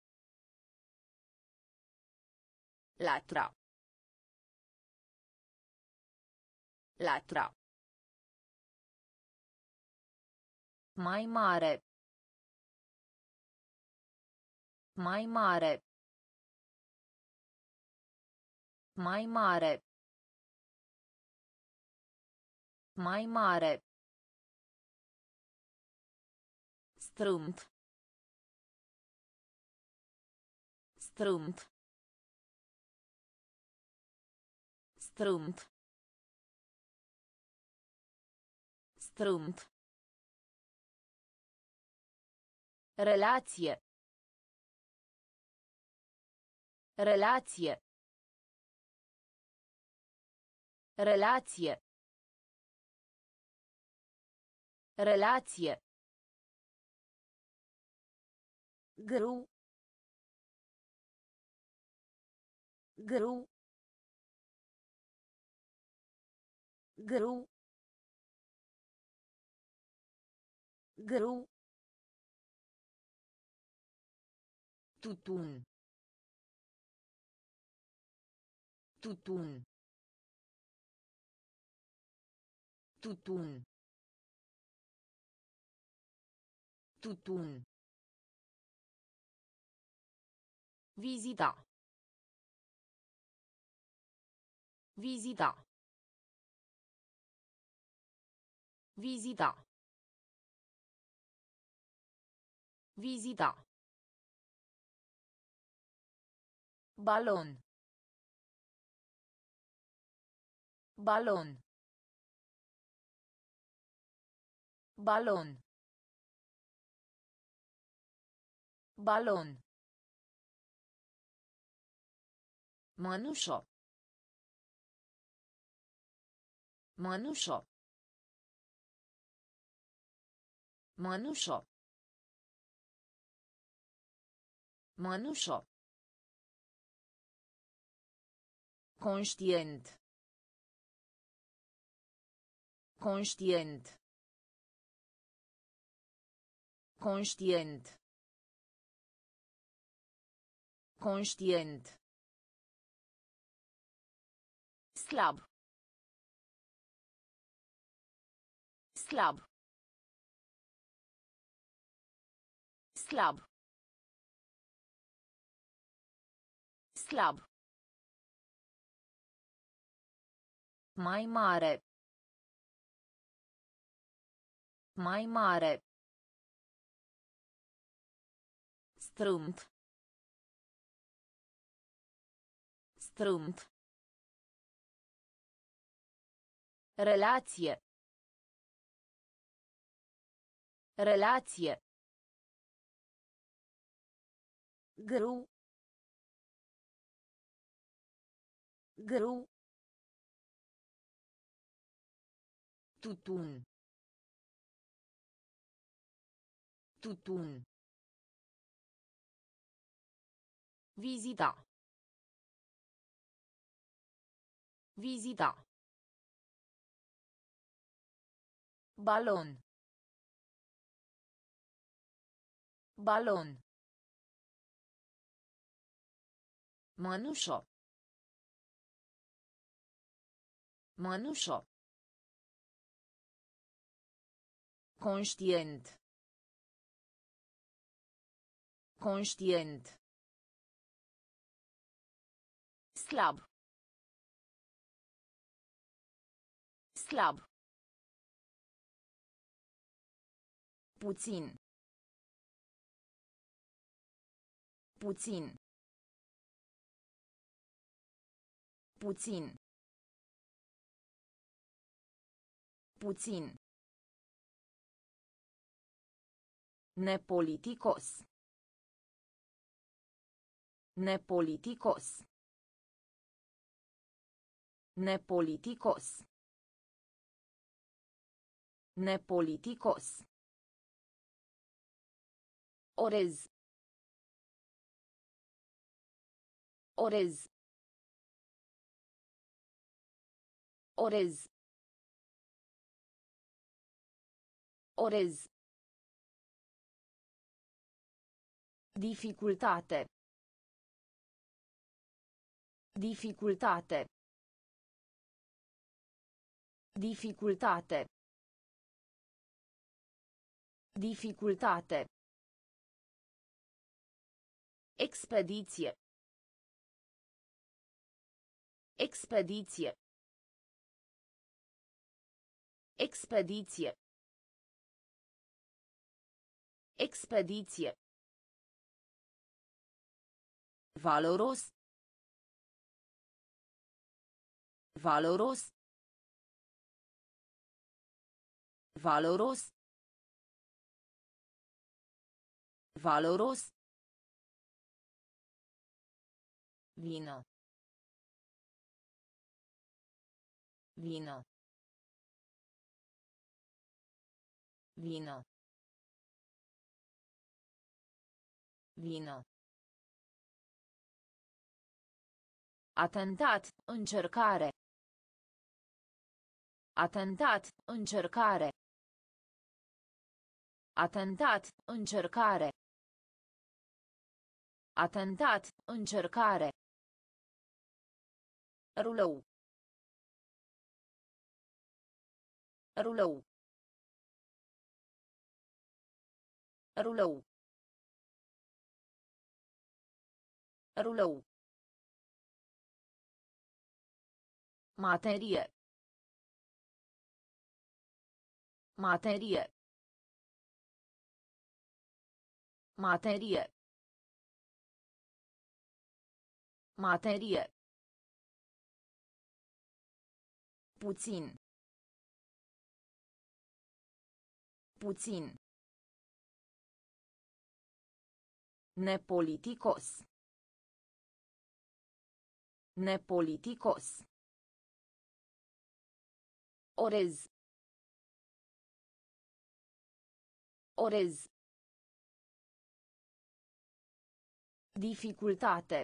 Latra. Latra. Mai mare. Mai mare. Mai mare. Mai mare. Strâmt. Strâmt. Strâmt. Strâmt. Relație. Relație. Relație. Relație. Gru. Gru. Gru. Gru. Tutun. Tutun. Tutun. Tutun. Vizita. Vizita. Vizita. Vizita. Balon. Balon. Balon. Balon. Mănușă. Mănușă. Mănușă. Mănușă. Conștient. Conștient. Conștient. Conștient. Slab. Slab. Slab. Slab. Mai mare. Mai mare. Strâmt. Strâmt. Relație. Relație. Gru. Gru. Tutun. Tutun. Vizita. Vizita. Balon. Balon. Mănușă. Mănușă. Conștient. Conștient. Slab. Slab. Puțin. Puțin. Puțin. Puțin. Nepoliticos. Nepoliticos. Nepoliticos. Nepoliticos. Orez. Orez. Orez. Orez. Dificultate. Dificultate. Dificultate. Dificultate. Expediție. Expediție. Expediție. Expediție. Valoros. Valoros. Valoros. Valoros. Vino. Vino. Vino. Vino. Atentat, încercare. Atentat, încercare. Atentat, încercare. Atentat, încercare. Rulou. Rulou. Rulou. Rulou. Materie. Materie. Materie. Materie. Puțin. Puțin. Nepoliticos. Nepoliticos. Orez. Orez. Dificultate.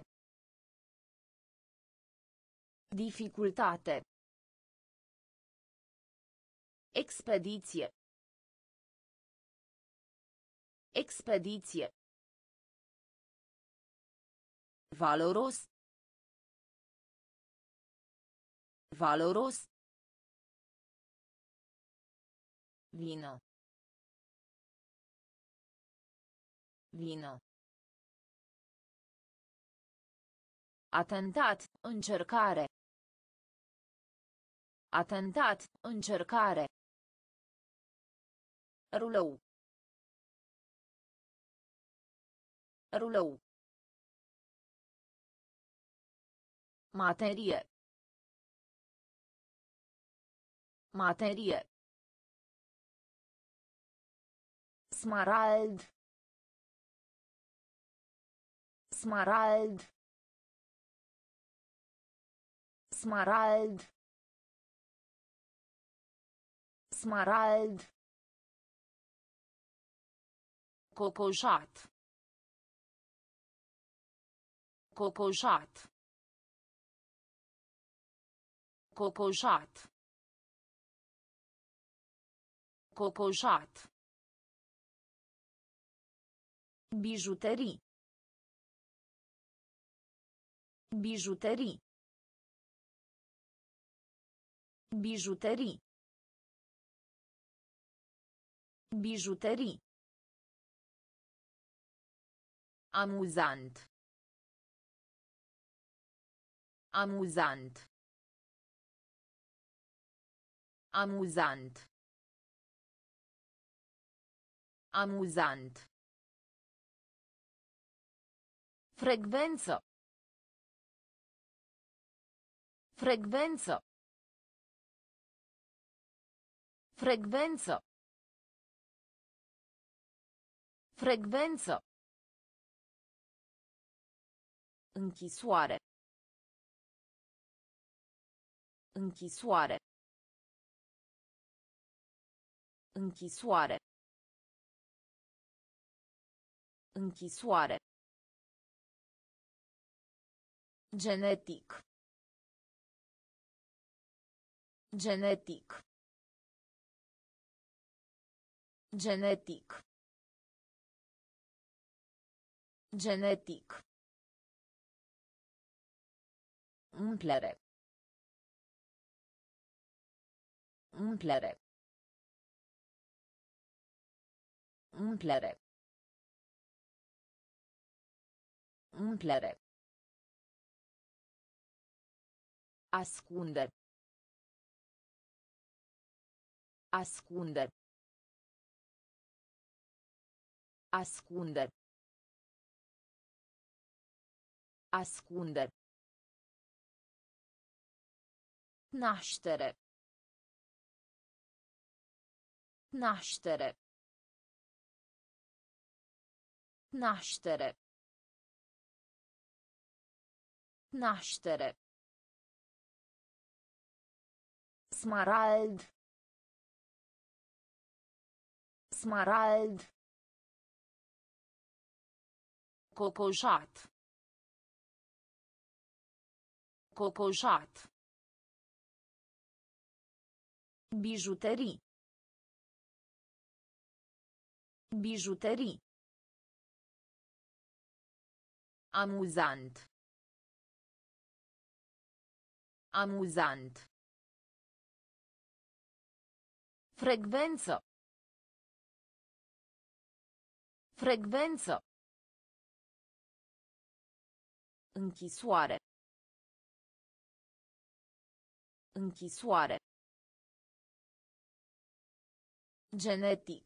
Dificultate. Expediție. Expediție. Valoros. Valoros. Vino. Vino. Atentat, încercare. Atentat, încercare. Rulou. Rulou. Materie. Materie. Smarald. Smarald. Smarald. Smarald. Cocoșat. Cocoșat. Cocoșat. Cocoșat. Bijuterii. Bijuterii. Bijuterii. Bijuterii. Amuzant. Amuzant. Amuzant. Amuzant. Frecvență. Frecvență. Frecvență. Frecvență. Închisoare. Închisoare. Închisoare. Închisoare. Genetic. Genetic. Genetic. Genetic. Umplere. Umplere. Umplere. Umplere. Ascunde. Ascunde. Ascunde. Ascunde. Naștere. Naștere. Naștere. Naștere. Smarald. Smarald. Cocoșat. Cocoșat. Bijuterii. Bijuterii. Amuzant. Amuzant. Frecvență. Frecvență. Închisoare. Închisoare. Genetic.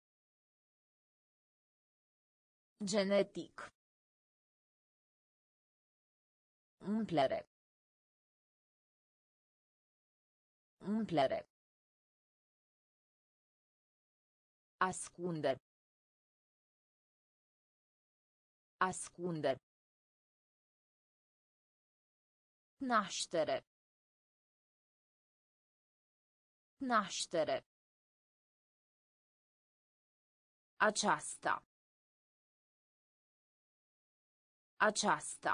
Genetic. Umplere. Umplere. Ascunde. Ascunde. Naștere. Naștere. Aceasta. Aceasta.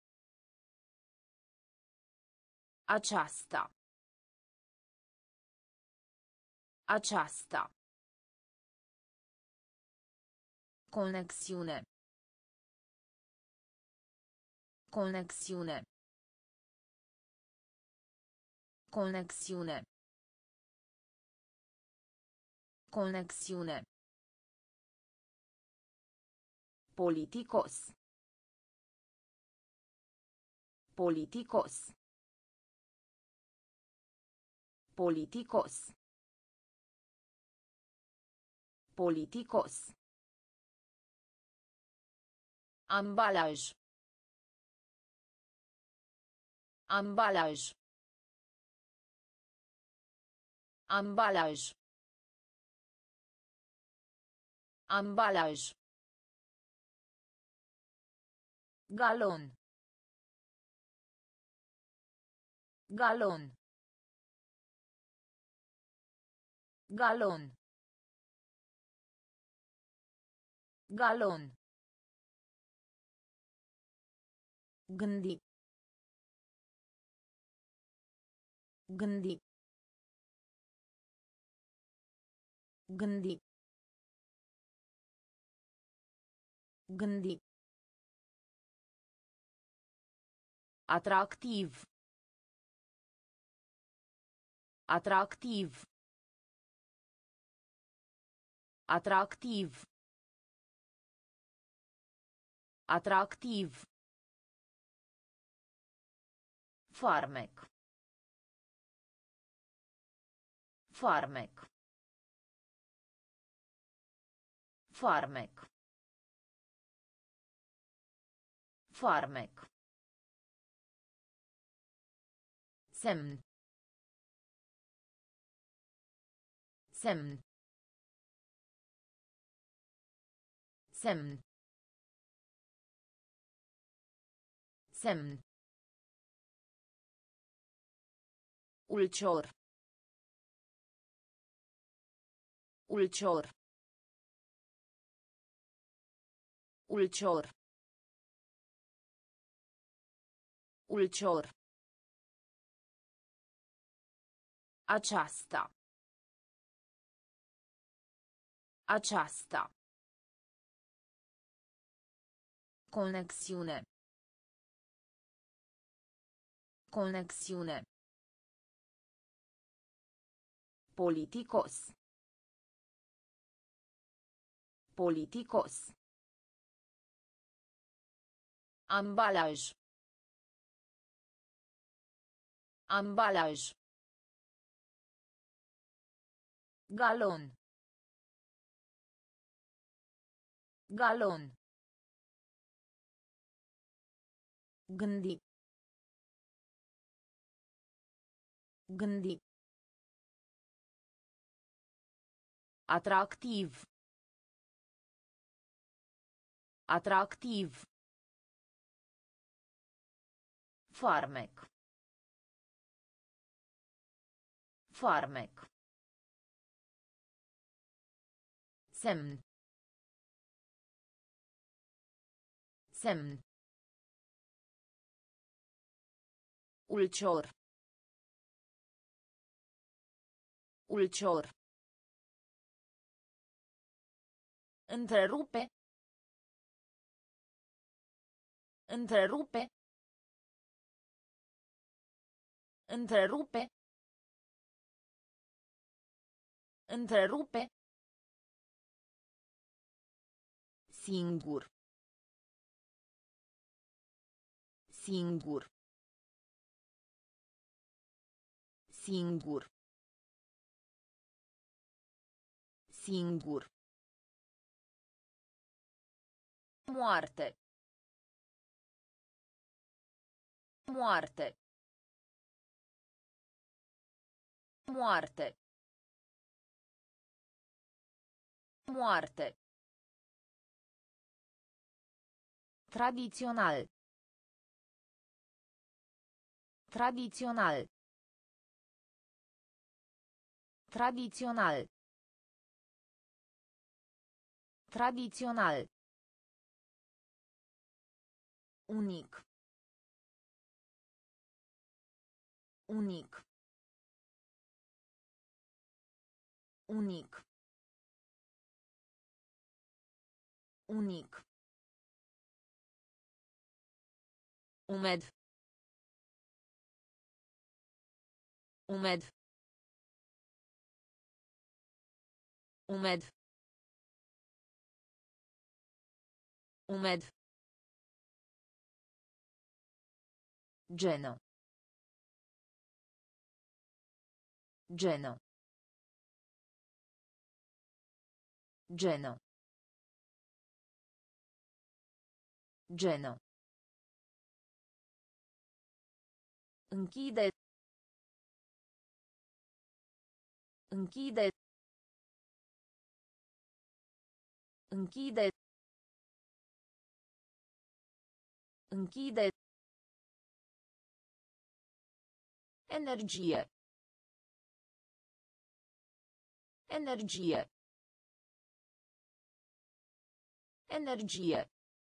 Aceasta. Aceasta. Conexiune. Conexiune. Conexiune. Conexiune. Politicos. Politicos. Politicos. Politicos. Ambalaj. Ambalaj. Ambalaj. Ambalaj. Galon. Galon. Galon. Galon. Gândi. Gândi. Gândi. Gândi. Atractiv. Atractiv. Atractiv. Atractiv. Farmec. Farmec. Farmec. Farmec. Semn. Semn. Semn. Semn. Ulcior. Ulcior. Ulcior. Ulcior. Aceasta. Aceasta. Conexiune. Conexiune. Politicos. Politicos. Ambalaj. Ambalaj. Galon. Galon. Gândi. Gândi. Atractiv. Atractiv. Farmec. Farmec. Semn. Semn. Ulcior. Ulcior. Întrerupe. Întrerupe. Întrerupe. Întrerupe. Singur. Singur. Singur. Singur. Moarte. Moarte. Moarte. Moarte. Tradițional. Tradițional. Tradițional. Tradițional. Unic. Unic. Unic. Unic. Umed. Umed. Umed. Umed. Geno. Geno. Geno. Geno. Închide. Închide. Închide. Închide. Energie. Energie. Energie.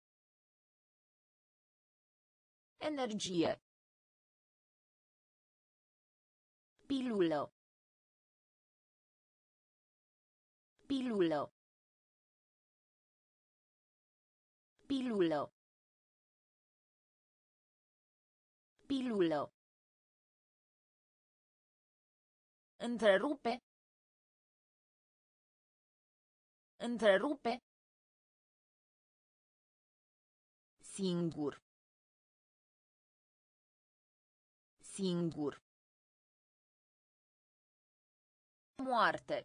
Energie. Pilulă. Pilulă. Pilulă. Pilulă. Întrerupe. Întrerupe. Singur. Singur. Moarte.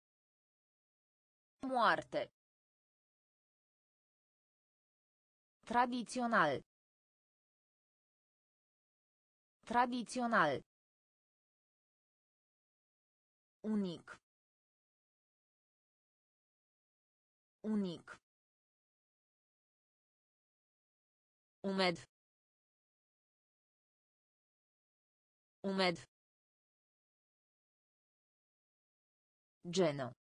Moarte. Tradițional. Tradițional. Unic. Unic. Umed. Umed. Genă.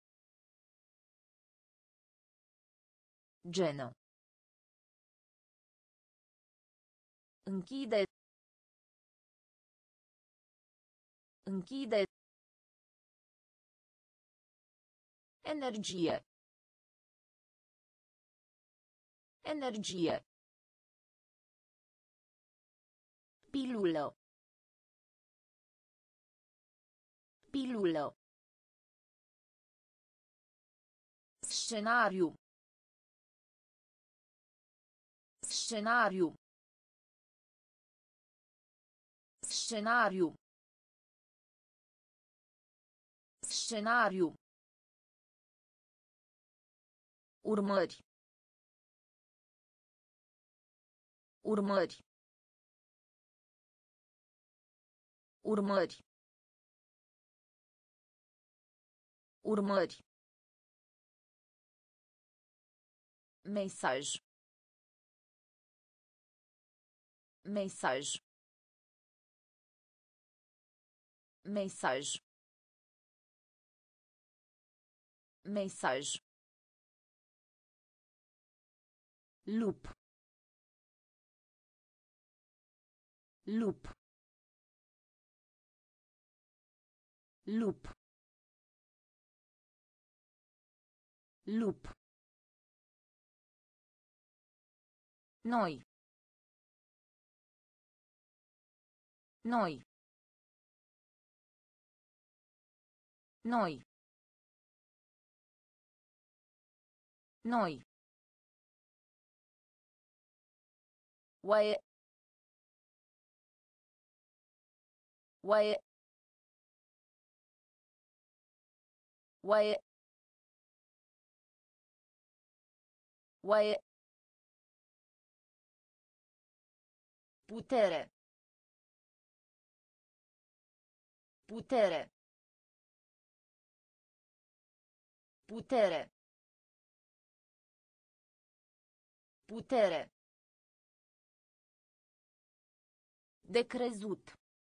Genă. Închide. Închide. Energie. Energie. Pilulă. Pilulă. Scenariu. Scenariu. Scenariu. Scenariu. Urmări. Urmări. Urmări. Urmări. Mesaj. Mesaj. Mesaj. Mesaj. Lup. Lup. Lup. Lup. Noi. Noi. Noi. Noi. Oaie. Oaie. Oaie. Oaie. Putere. Putere. Putere. Putere. De crezut.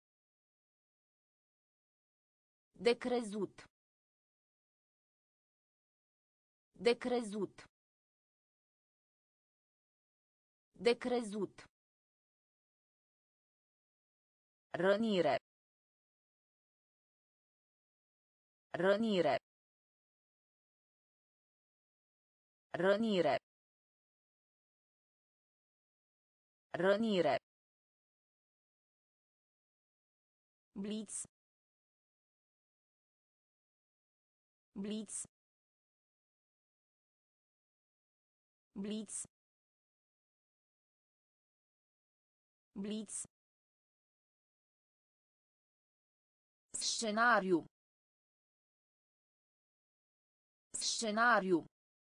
De crezut. De crezut. De crezut. Rănire. Rănire. Rănire. Rănire. Blitz. Blitz. Blitz. Blitz. Scenariu. Scenariu.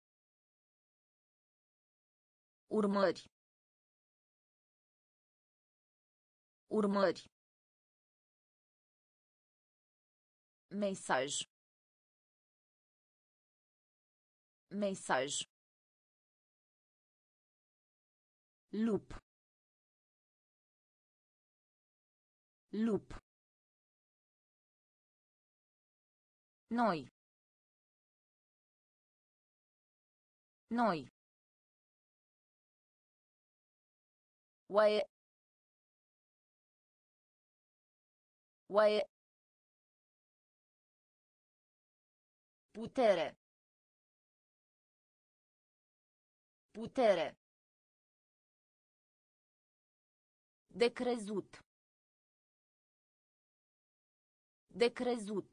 Urmări. Urmări. Mesaj. Mesaj. Lup. Lup. Noi. Noi. Oaie. Oaie. Putere. Putere. De crezut. De crezut.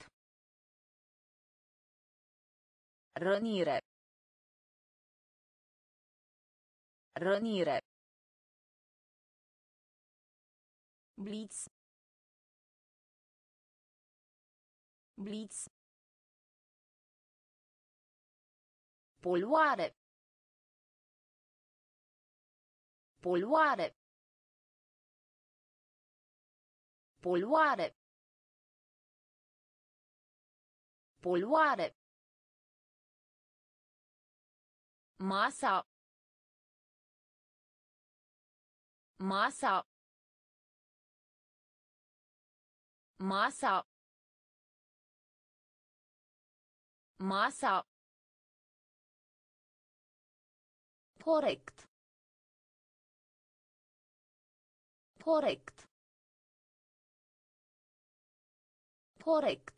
Rănire. Rănire. Blitz. Blitz. Poluare. Poluare. Poluare. Poluare. Masa. Masa. Masa. Masa. Corect. Corect. Corect.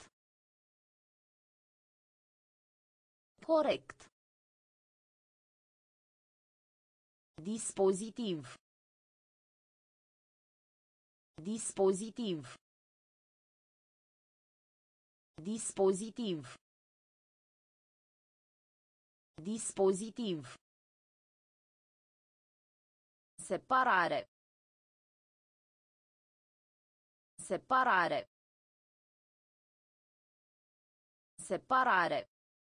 Corect. Dispozitiv. Dispozitiv. Dispozitiv. Dispozitiv. Separare. Separare. Separare.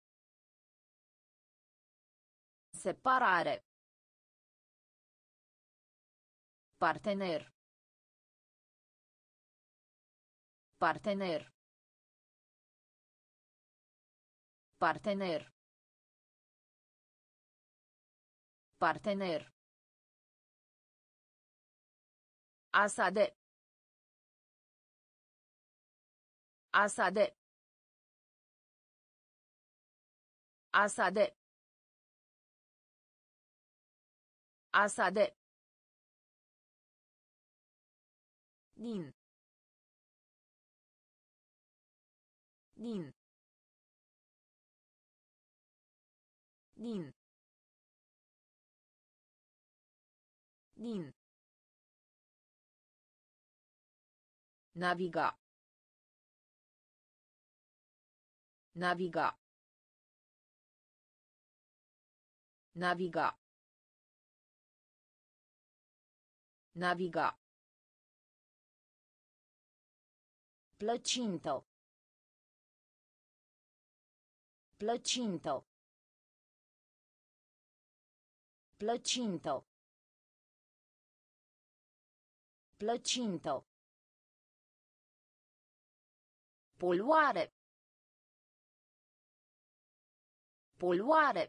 Separare. Partener. Partener. Partener. Partener. Asade. Asade. Asade. Asade. Din. Din. Din. Din. Naviga. Naviga. Naviga. Naviga. Plăcintă. Plăcintă. Plăcintă. Plăcintă. Poluare. Poluare.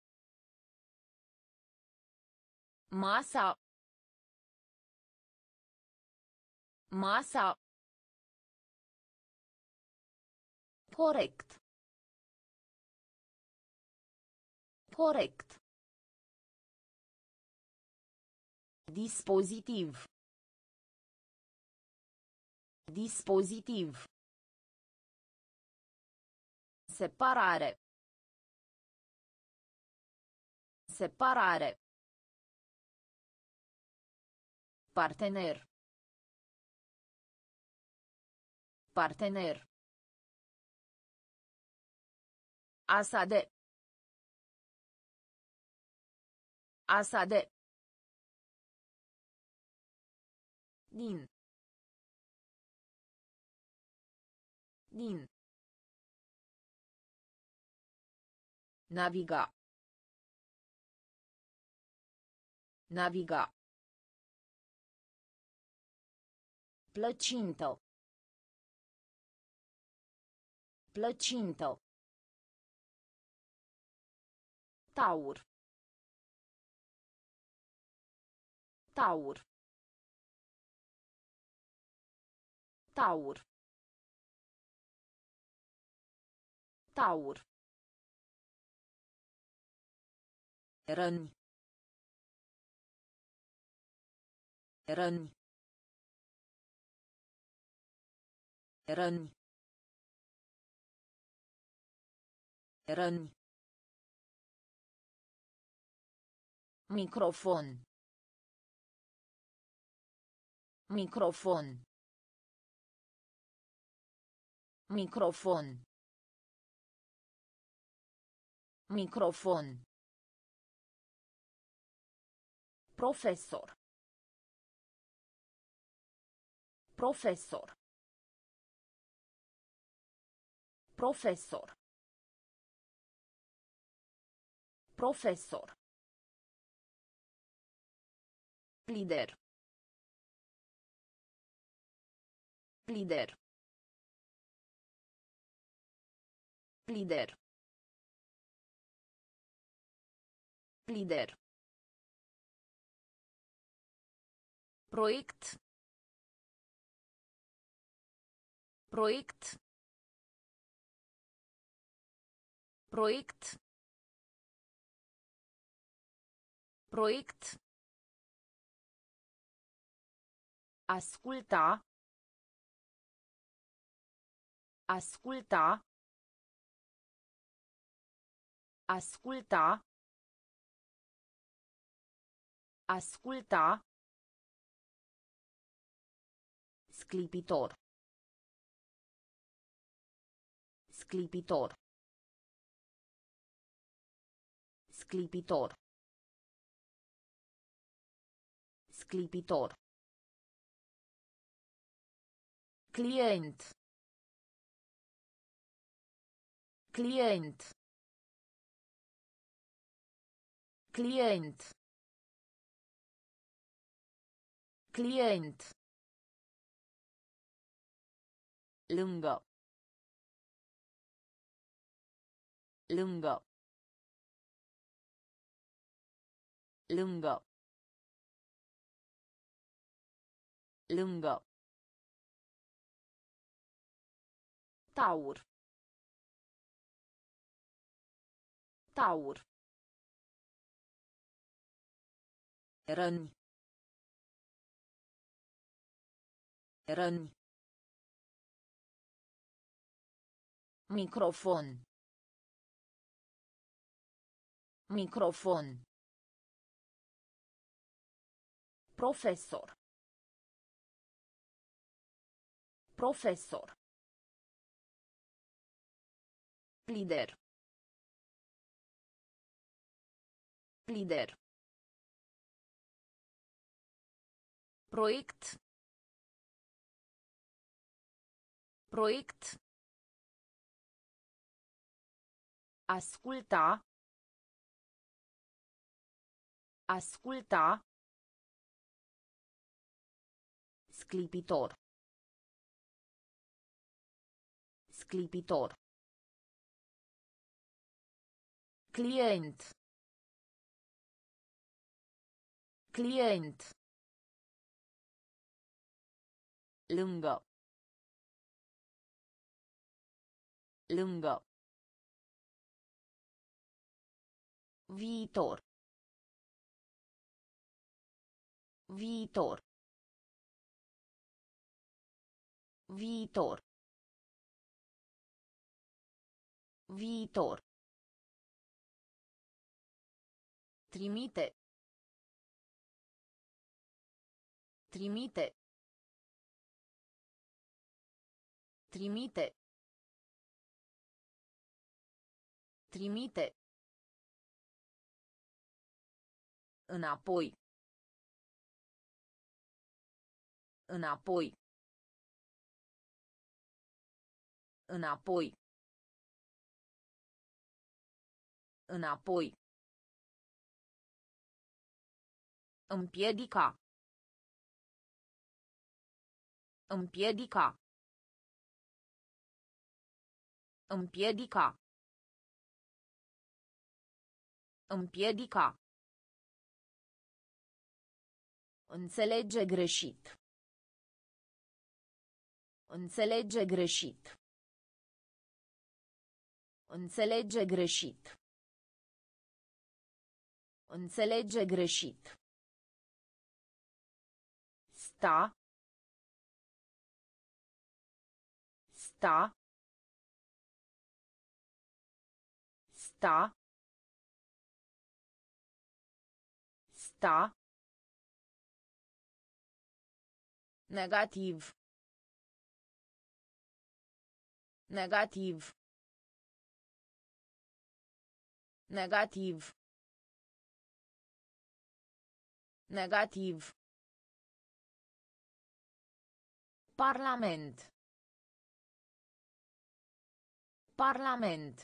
Masa. Masa. Corect. Corect. Dispozitiv. Dispozitiv. Separare. Separare. Partener. Partener. Asade. Asade. Din. Din. Naviga. Naviga. Plăcintă. Plăcintă. Taur. Taur. Taur. Taur. Răni. Răni. Răni. Răni. Microfon. Microfon. Microfon. Microfon. Profesor. Profesor. Profesor. Profesor. Lider. Lider. Lider. Lider. Proiect. Proiect. Proiect. Proiect. Asculta. Asculta. Asculta. Asculta. Sclipitor. Sclipitor. Sclipitor. Sclipitor. Client. Client. Client. Client. Lungă. Lungă. Lungă. Lungă. Taur. Taur. Răni. Răni. Microfon. Microfon. Profesor. Profesor. Lider. Lider. Proiect. Proiect. Asculta. Asculta. Sclipitor. Sclipitor. Client. Client. Lungă. Lungă. Viitor. Viitor. Viitor. Viitor. Trimite. Trimite. Trimite. Trimite. Înapoi. Înapoi. Înapoi. Înapoi. Împiedica. Împiedica. Împiedica. Împiedica. Înțelege greșit. Înțelege greșit. Înțelege greșit. Înțelege greșit. Sta. Sta. Sta. Sta. Negativ. Negativ. Negativ. Negativ. Parlament. Parlament.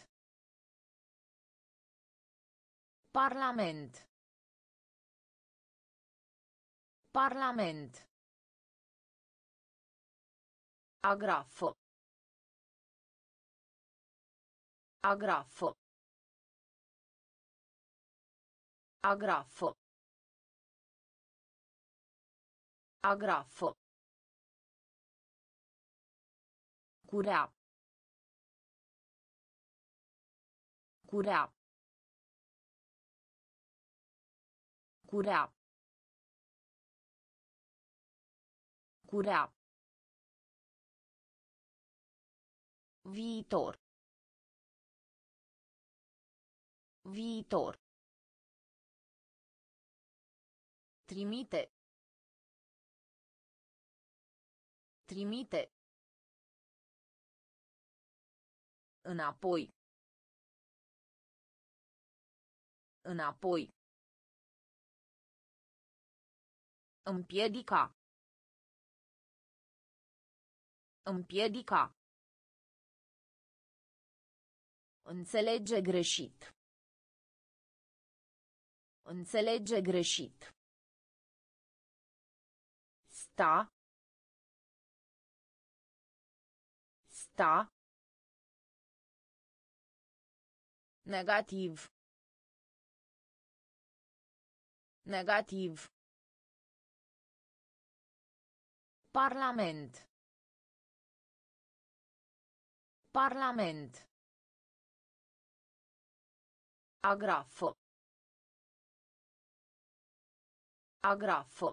Parlament. Parlament. Agrafo. Agrafo. Agrafo. Agrafo. Curea. Curea. Curea. Curea. Viitor. Viitor. Trimite. Trimite. Înapoi. Înapoi. Împiedica. Împiedica. Înțelege greșit. Înțelege greșit. Sta. Sta. Negativ. Negativ. Parlament. Parlament. Agrafo. Agrafo.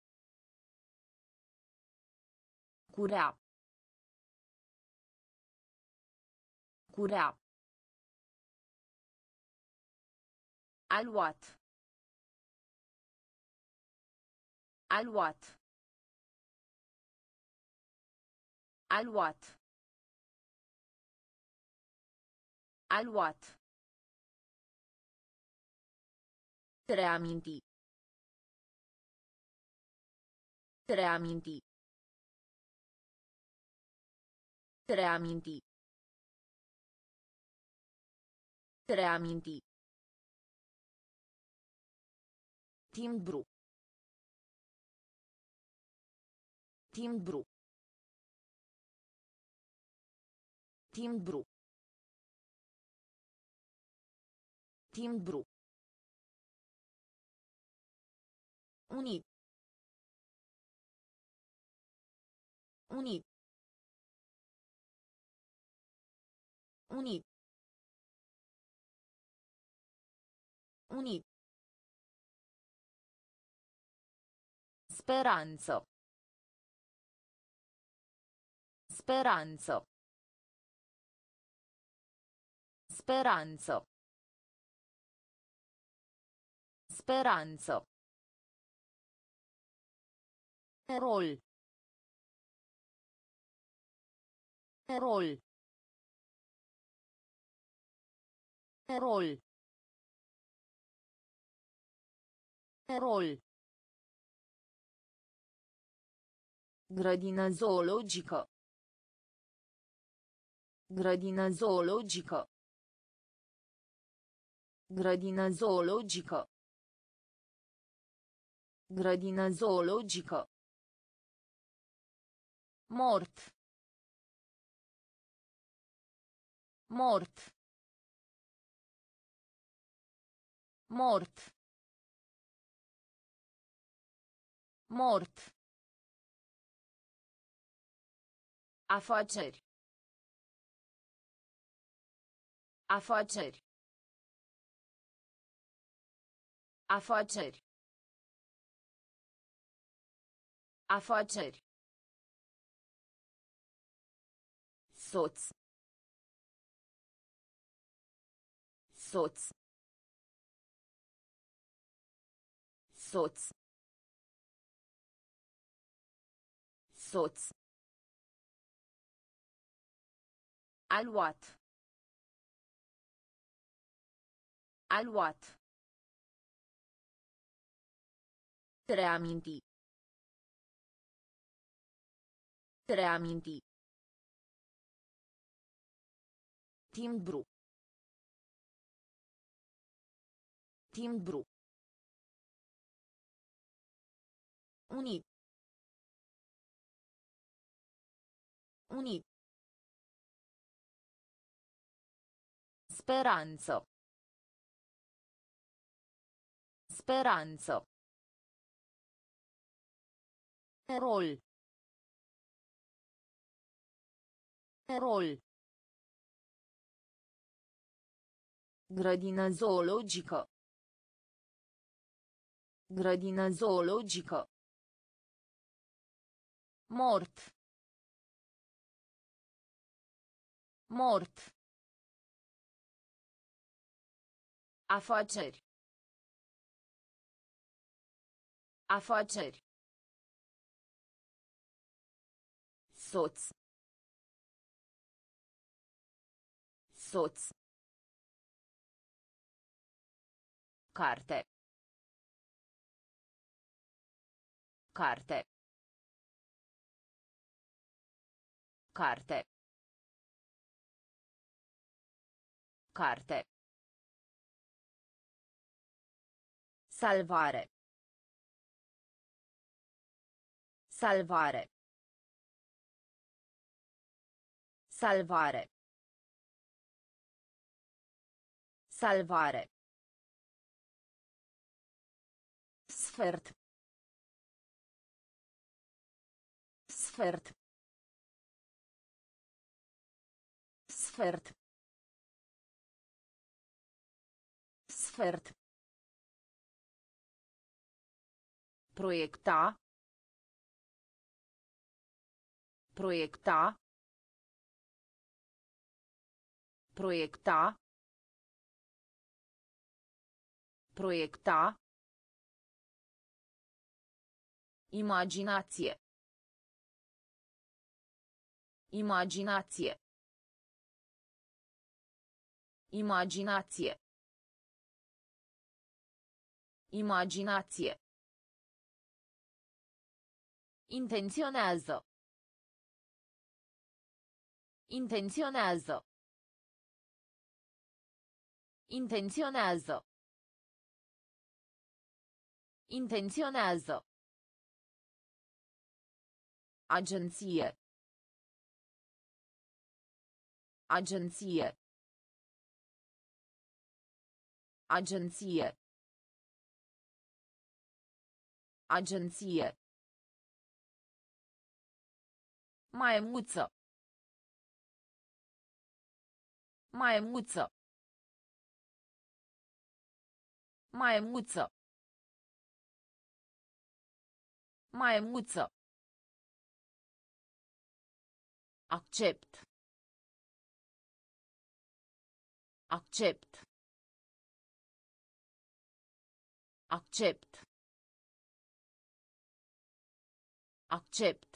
Curea. Curea. Aluat. Aluat. Aluat. Aluat. Reaminti. Reaminti. Reaminti. Reaminti. Timbru. Timbru. Timbru. Timbru. Unit. Unit. Unit. Unit. Speranță. Speranță. Speranță. Speranță. Rol. Rol. Rol. Rol. Grădină zoologică. Grădină zoologică. Grădină zoologică. Grădină zoologică. Mort. Mort. Mort. Mort. Afaceri. Afaceri. Afaceri. Afaceri. Soț. Soț. Soț. Soț. Aluat. Aluat. Reaminti. Reaminti. Timbru. Timbru. Unit. Unit. Speranță. Speranță. Rol. Rol. Grădină zoologică. Grădină zoologică. Mort. Mort. Afaceri. Afaceri. Soț. Soț. Carte. Carte. Carte. Carte. Salvare. Salvare. Salvare. Salvare. Sfert. Sfert. Sfert. Sfert. Proiecta. Proiecta. Proiecta. Proiecta. Imaginație. Imaginație. Imaginație. Imaginație. Intenționează. Intenționează. Intenționează. Intenționează. Agenție. Agenție. Agenție. Agenție. Maimuță. Maimuță. Maimuță. Maimuță. Accept. Accept. Accept. Accept.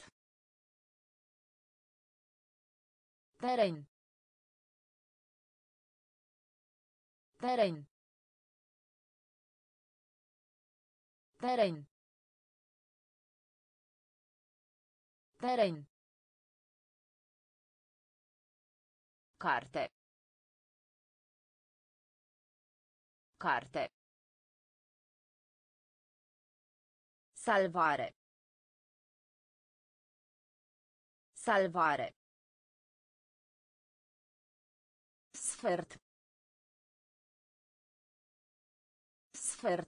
Teren. Teren. Teren. Teren. Carte. Carte. Salvare. Salvare. Sfert. Sfert.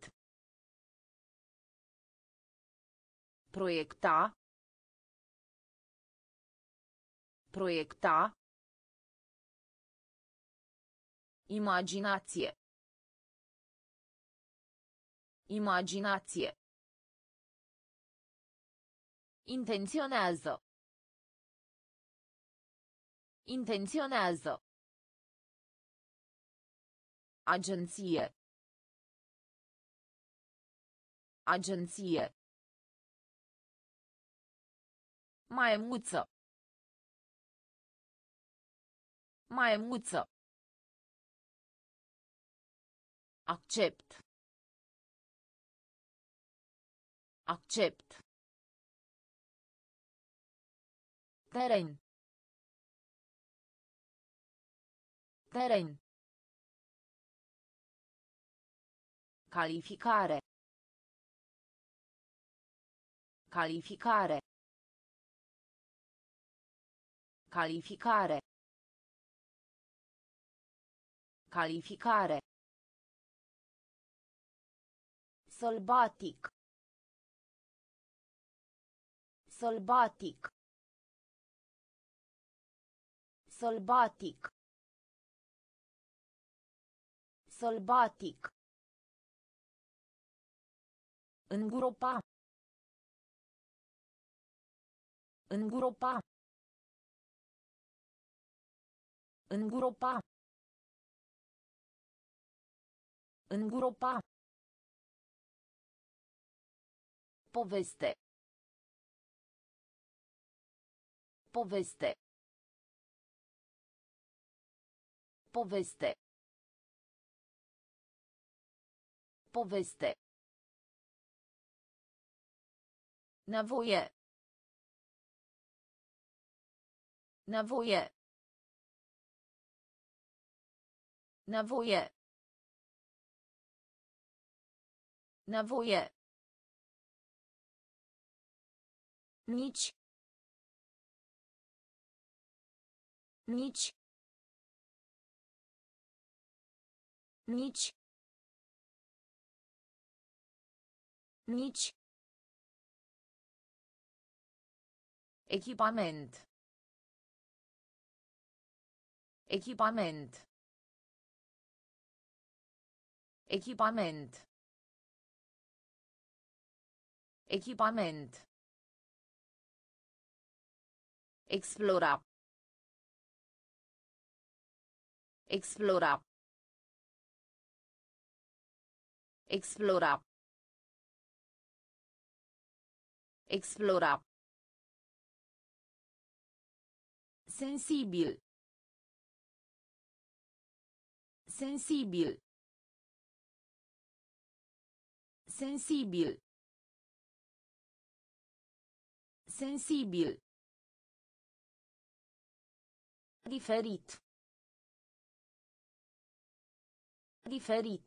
Proiecta. Proiecta. Imaginație. Imaginație. Intenționează. Intenționează. Agenție. Agenție. Maimuță. Maimuță. Accept. Accept. Teren. Teren. Calificare. Calificare. Calificare. Calificare. Sălbatic. Sălbatic. Sălbatic. Sălbatic. Îngropa. Îngropa. Îngropa. Îngropa. Poveste. Poveste. Poveste. Poveste. Nevoie. Nevoie. Nevoie. Nevoie. Nici. Nici. Nici. Nici. Echipament. Echipament. Echipament. Echipament. Explora. Explora. Explora. Explora. Sensibil. Sensibil. Sensibil. Sensibil. Diferit. Diferit.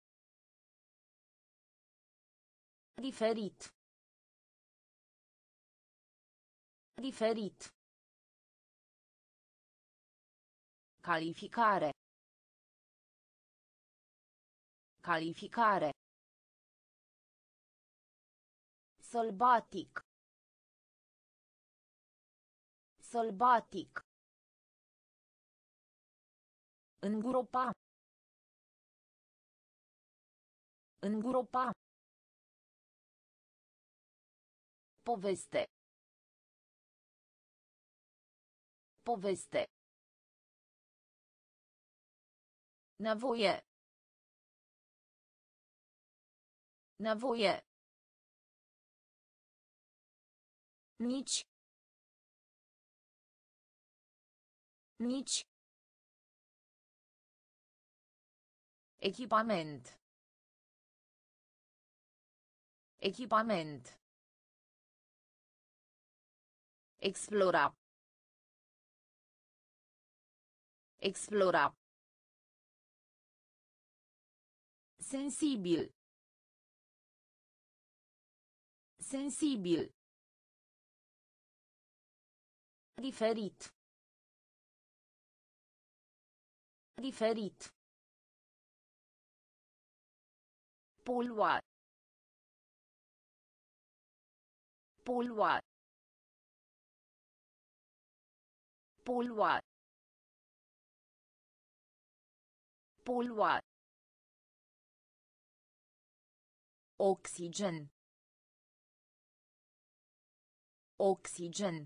Diferit. Diferit. Calificare. Calificare. Sălbatic. Sălbatic. Îngropa. Îngropa. Poveste. Poveste. Nevoie. Nevoie. Nici. Nici. Echipament. Echipament. Explora. Explora. Sensibil. Sensibil. Diferit. Diferit. Polua. Polua. Polua. Polua. Oxigen. Oxigen.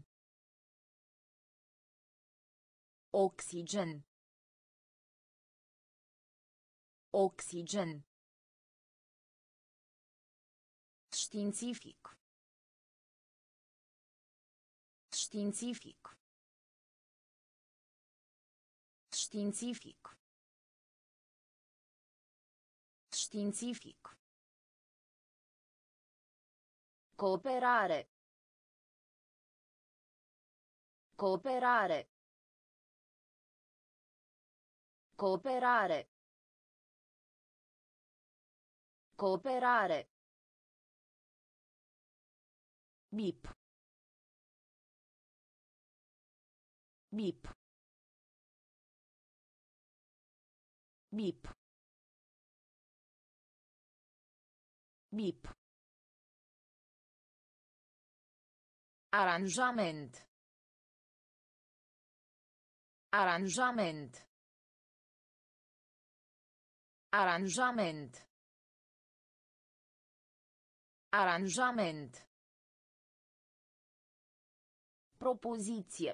Oxigen. Oxigen. Științific. Științific. Științific. Științific. Cooperare. Cooperare. Cooperare. Cooperare. Bip. Bip. Bip. Bip. Aranjament. Aranjament. Aranjament. Aranjament. Propoziție.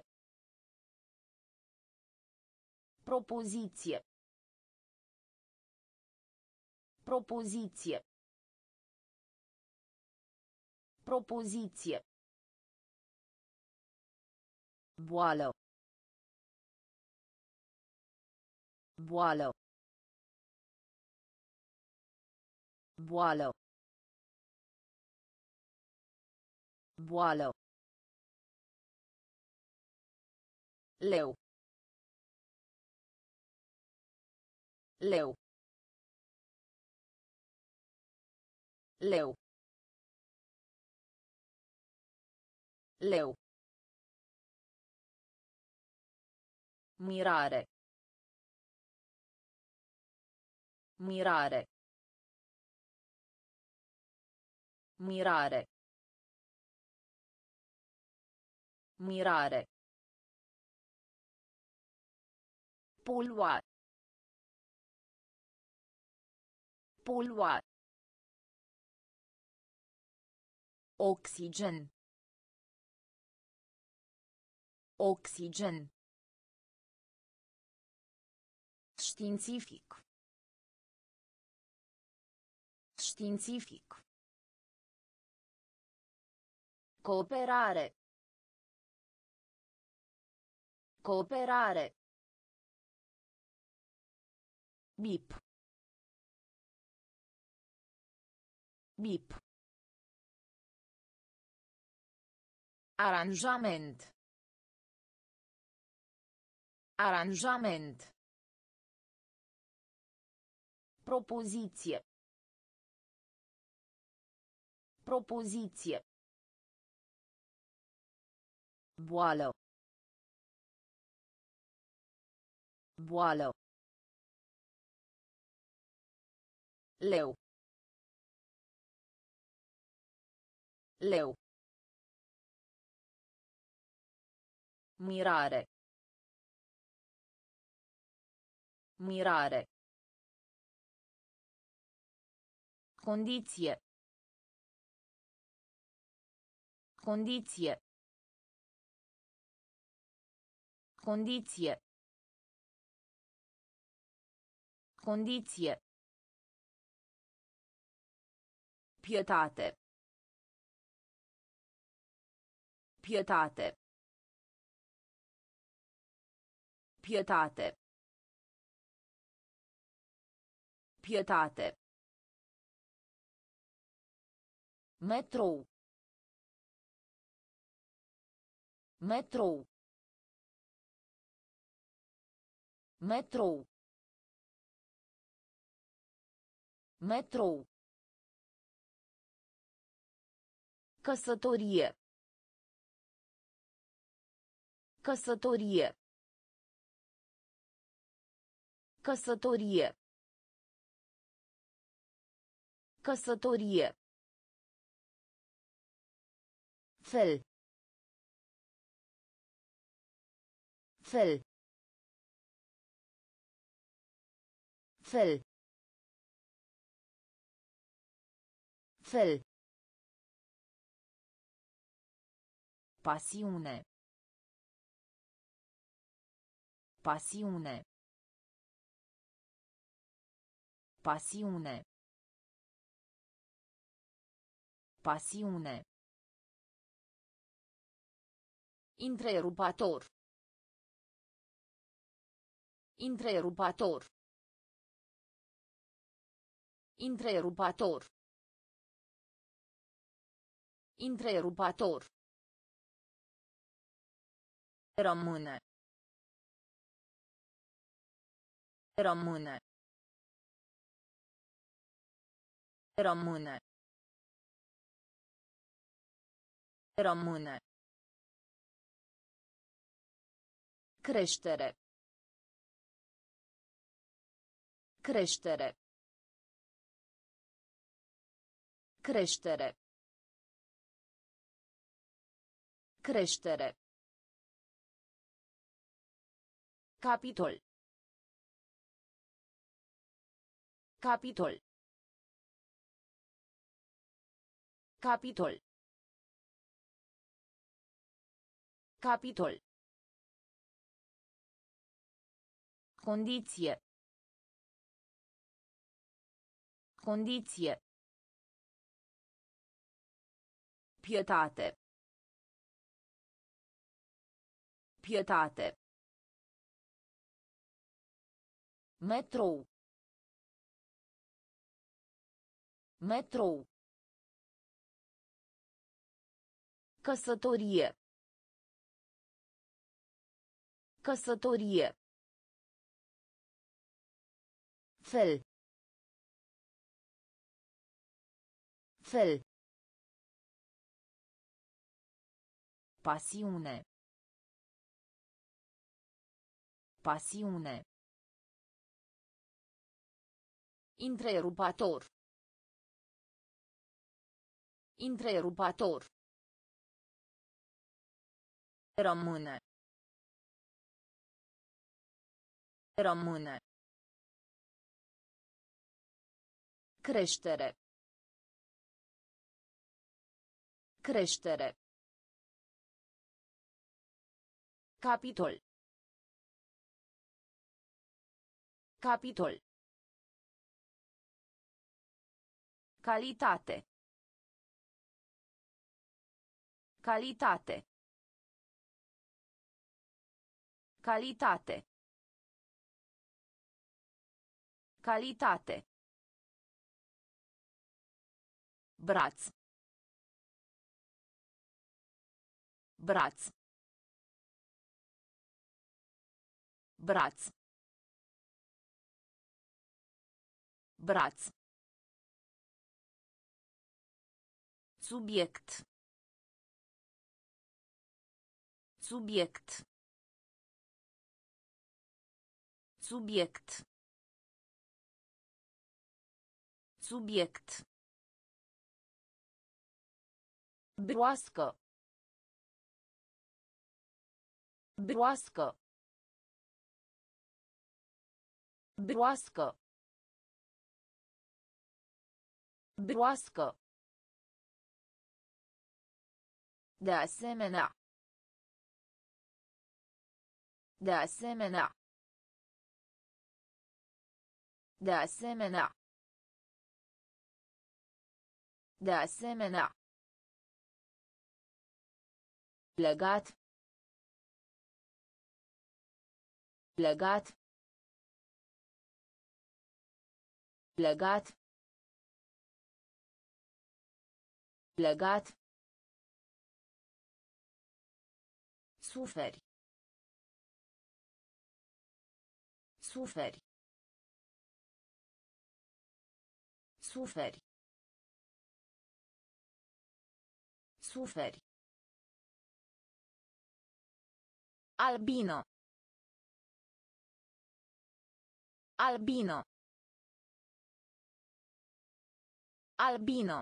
Propoziție. Propoziție. Propoziție. Boală. Boală. Boală. Boală. Leu. Leu. Leu. Leu. Mirare. Mirare. Mirare. Mirare. Polua. Polua. Oxigen. Oxigen. Științific. Științific. Cooperare. Cooperare. Bip. Bip. Aranjament. Aranjament. Propoziție. Propoziție. Boală. Boală. Leu. Leu. Mirare. Mirare. Condiție. Condiție. Condiție. Condiție. Pietate. Pietate. Pietate. Pietate. Metrou. Metrou. Metrou. Metrou. Căsătorie. Căsătorie. Căsătorie. Căsătorie. Fel. Fel. Fel. Fel. Pasiune. Pasiune. Pasiune. Pasiune. Întrerupator. Întrerupator. Întrerupator. Întrerupator. Rămâne. Rămâne. Rămâne. Rămâne. Creștere. Creștere. Creștere. Creștere. Capitol. Capitol. Capitol. Capitol. Condiție. Condiție. Pietate. Pietate. Metrou. Metrou. Căsătorie. Căsătorie. Fel. Fel. Pasiune. Pasiune. Întrerupator. Întrerupator. Rămâne. Rămâne. Creștere. Creștere. Capitol. Capitol. Calitate. Calitate. Calitate. Calitate. Braț. Braț. Braț. Braț. Subiect. Subiect. Subiect. Subiect. Broască. Broască. Broască. Broască. De asemenea. De asemenea. De asemenea. De asemenea. Legat. Legat. Legat. Legat. Suferi. Suferi. Suferi. Suferi. Albino. Albino. Albino.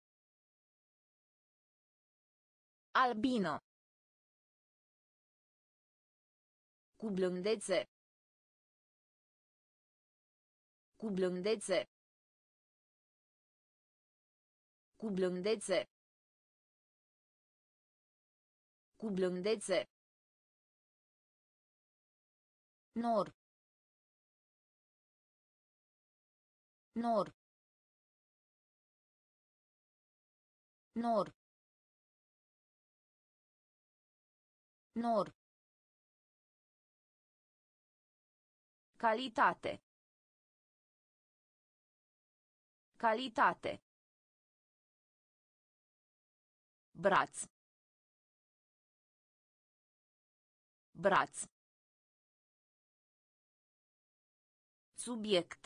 Albino. Cu blândețe. Cu blândețe. Cu blândețe. Cu blândețe. Nor. Nor. Nor. Nor. Calitate. Calitate. Braț. Braț. Subiect.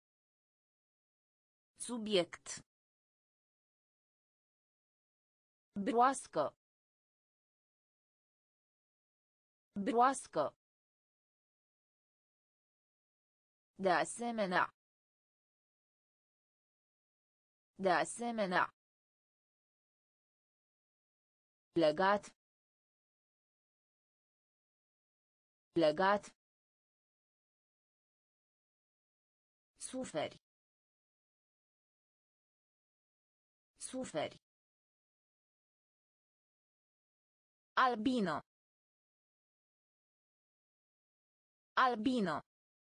Subiect. Broască. Broască. De asemenea. De asemenea. Legat. Legat. Suferi. Suferi. Albino. Albino.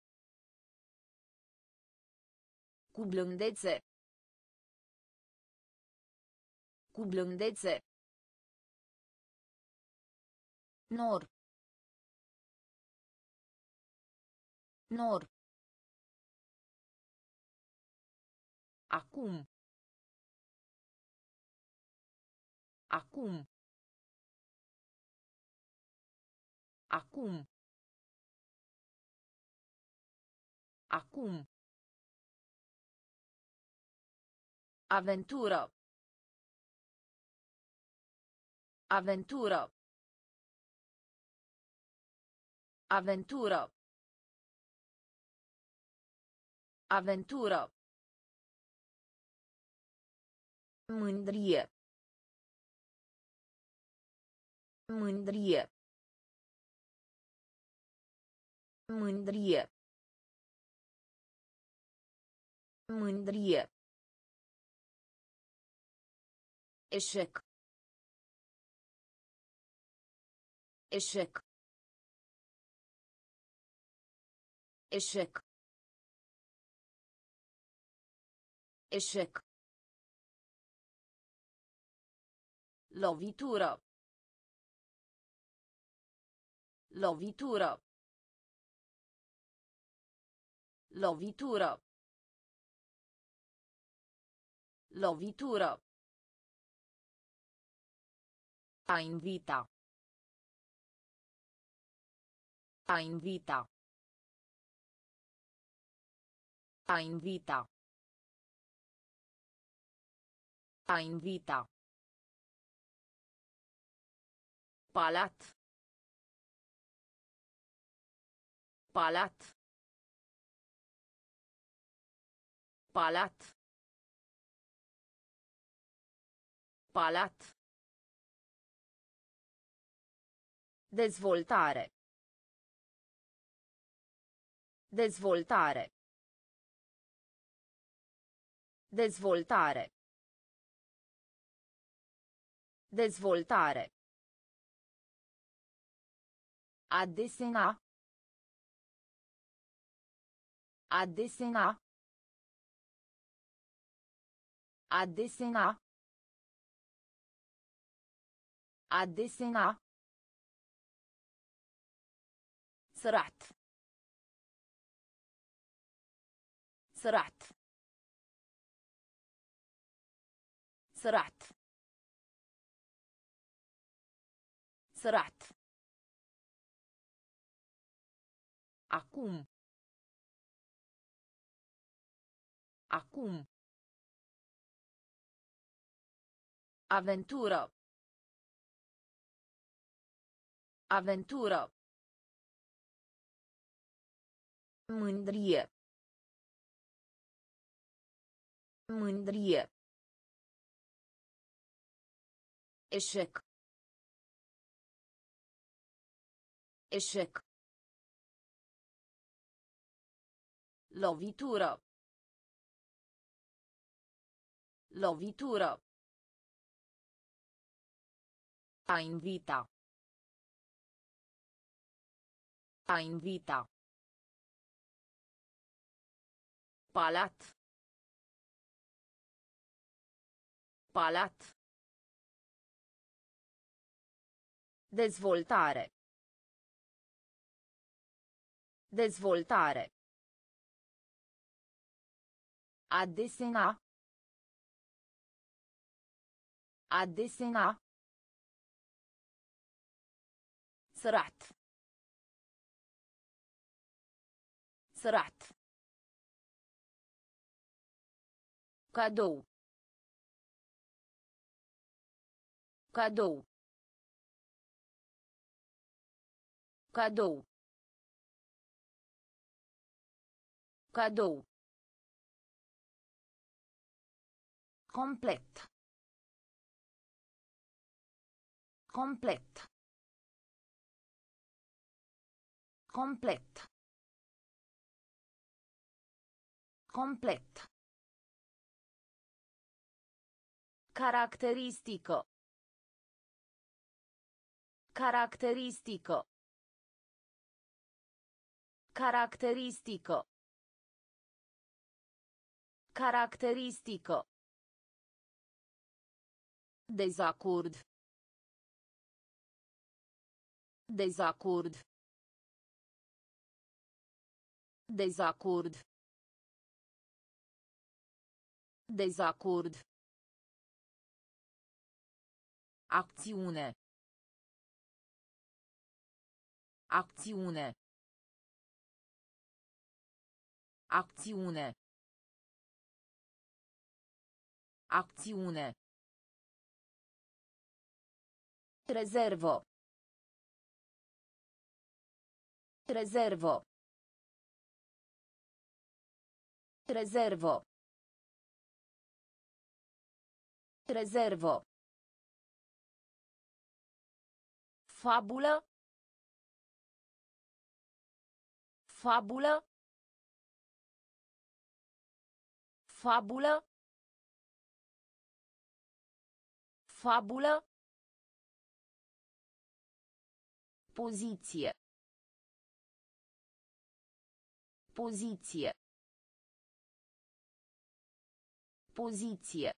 Cu blândețe. Cu blândețe. Nor. Nor. Acum. Acum. Acum. Acum. Aventură. Aventură. Aventură. Aventură. Mândrie. Mândrie. Mândrie. Mândrie. Eșec. Eșec. Eșec. Eșec. Lovitură. Lovitură. Lovitură. Lovitură. A invita. A invita. A invita. A invita. Palat. Palat. Palat. Palat. Dezvoltare. Dezvoltare. Dezvoltare. Dezvoltare. A desena. A desena. A desena. A desena. Sărat. Sărat. Sărat. Sărat. Acum. Acum. Aventură. Aventură. Mândrie. Mândrie. Eșec. Eșec. Lovitură. Lovitură. A invita. A invita. Palat. Palat. Dezvoltare. Dezvoltare. A desena. A desena. Sărat. Sărat. Cadou. Cadou. Cadou. Cadou. Complet. Complet. Complet. Complet. Caratteristico. Caratteristico. Caratteristico. Caratteristico. Dezacord. Dezacord. Dezacord. Dezacord. Acțiune. Acțiune. Acțiune. Acțiune. Rezervo. Rezervo. Rezervo. Rezervo. Fabulă. Fabulă. Fabulă. Fabulă. Poziție. Poziție. Poziție.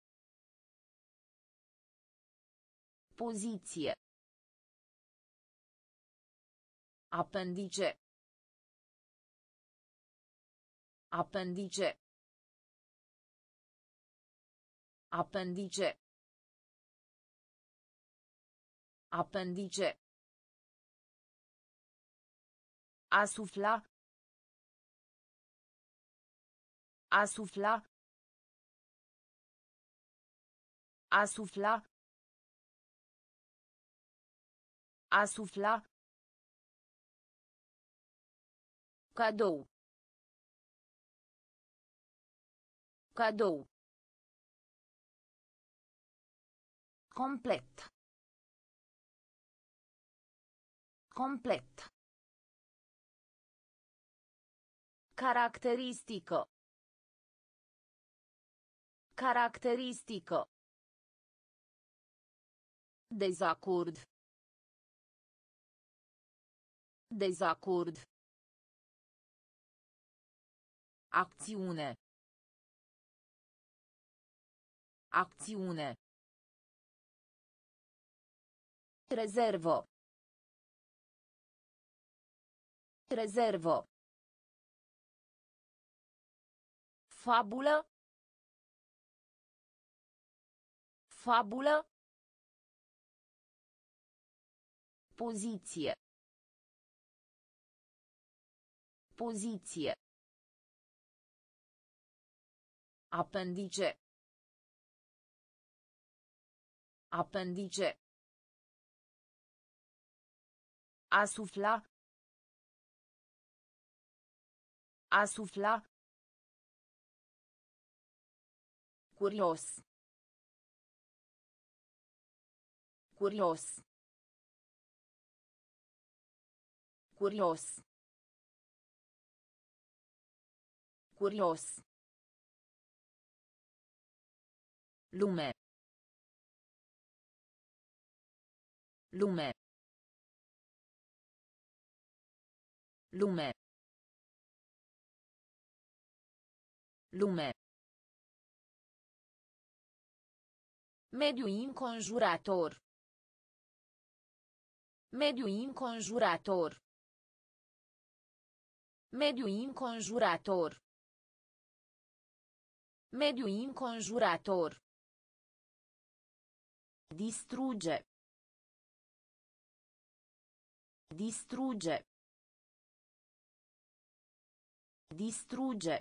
Poziție. Apendice. Apendice. Apendice. Apendice. A sufla. A sufla. A sufla. A sufla. Cadou. Cadou. Complet. Complet. Caratteristico. Caratteristico. Dezacord. Dezacord. Acțiune. Acțiune. Rezervo. Rezervo. Fabulă. Fabulă. Poziție. Poziție. Apendice. Apendice. A sufla. A sufla. Curios. Curios. Curios. Curios. Lume. Lume. Lume. Lume. Mediu înconjurător. Mediu înconjurător. Mediu înconjurător. Mediu înconjurător. Distruge. Distruge. Distruge.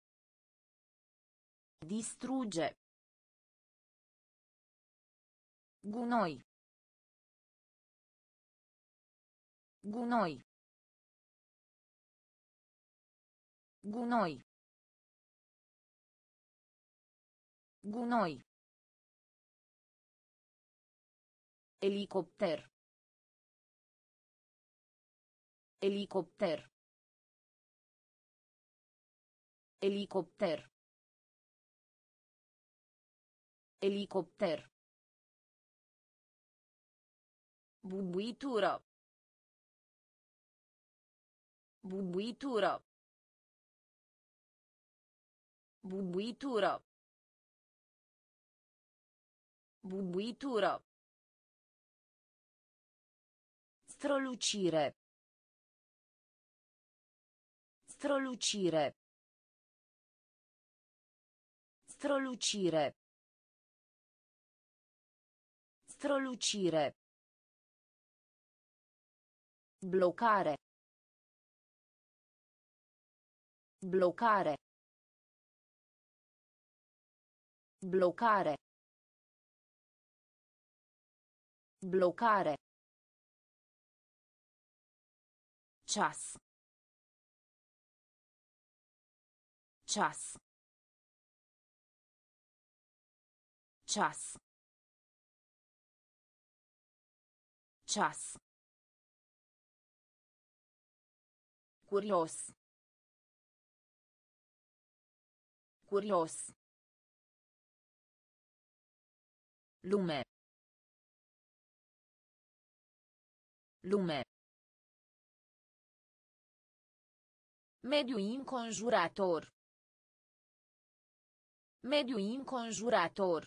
Distruge. Gunoi. Gunoi. Gunoi. Gunoi. Elicopter. Elicopter. Elicopter. Elicopter. Bubuitură. Bubuitură. Bubuitură. Bubuitură. Strălucire. Strălucire. Strălucire. Strălucire. Blocare. Blocare. Blocare. Blocare. Ceas. Ceas. Ceas. Ceas. Curios. Curios. Lume. Lume. Mediu înconjurător. Mediu înconjurător.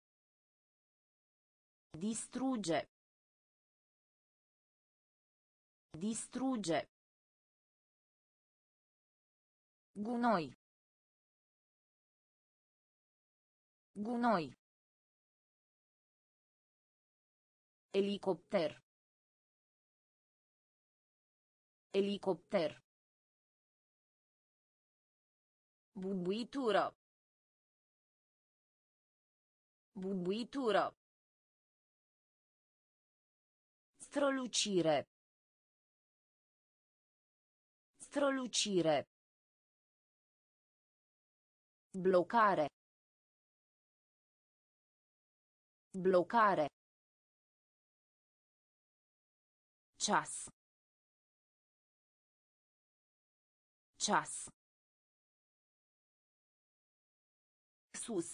Distruge. Distruge. Gunoi. Gunoi. Elicopter. Elicopter. Bubuitură. Bubuitură. Strălucire. Strălucire. Blocare. Blocare. Ceas. Ceas. Sus.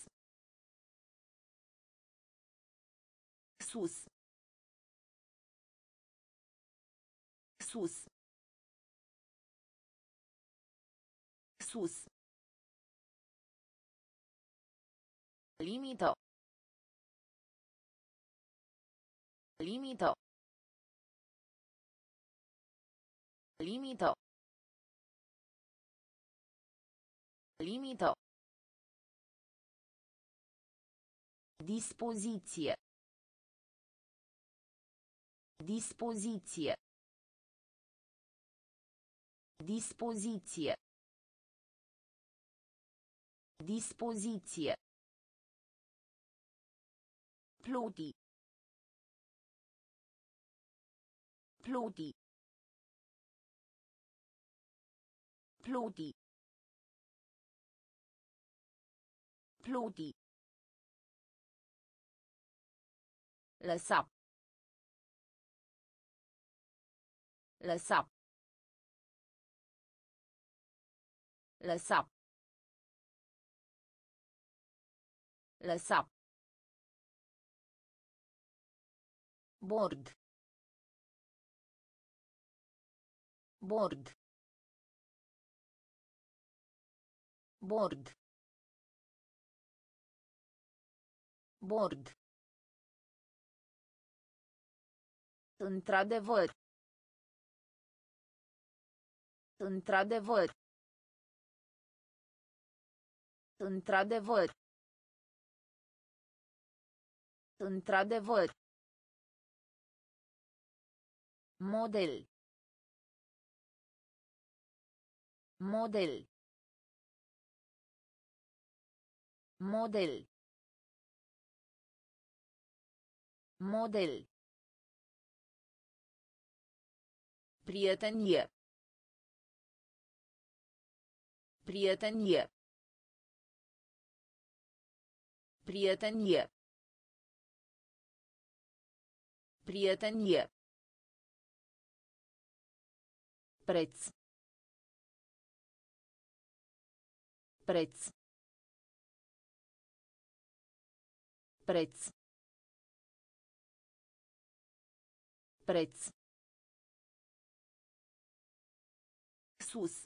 Sus. Sus. Sus. Limită. Limită. Limită. Limită. Dispoziție. Dispoziție. Dispoziție. Dispoziție. Pluti. Pluti. Pluti. Pluti. Lăsa. Lăsa. Lăsa. Lăsa. Bord. Bord. Bord. Bord. Într-adevăr. Într-adevăr. Într-adevăr. Într-adevăr. Model. Model. Model. Model. Prietenie. Prietenie. Prietenie. Prietenie. Preț. Preț. Preț. Preț. Sus.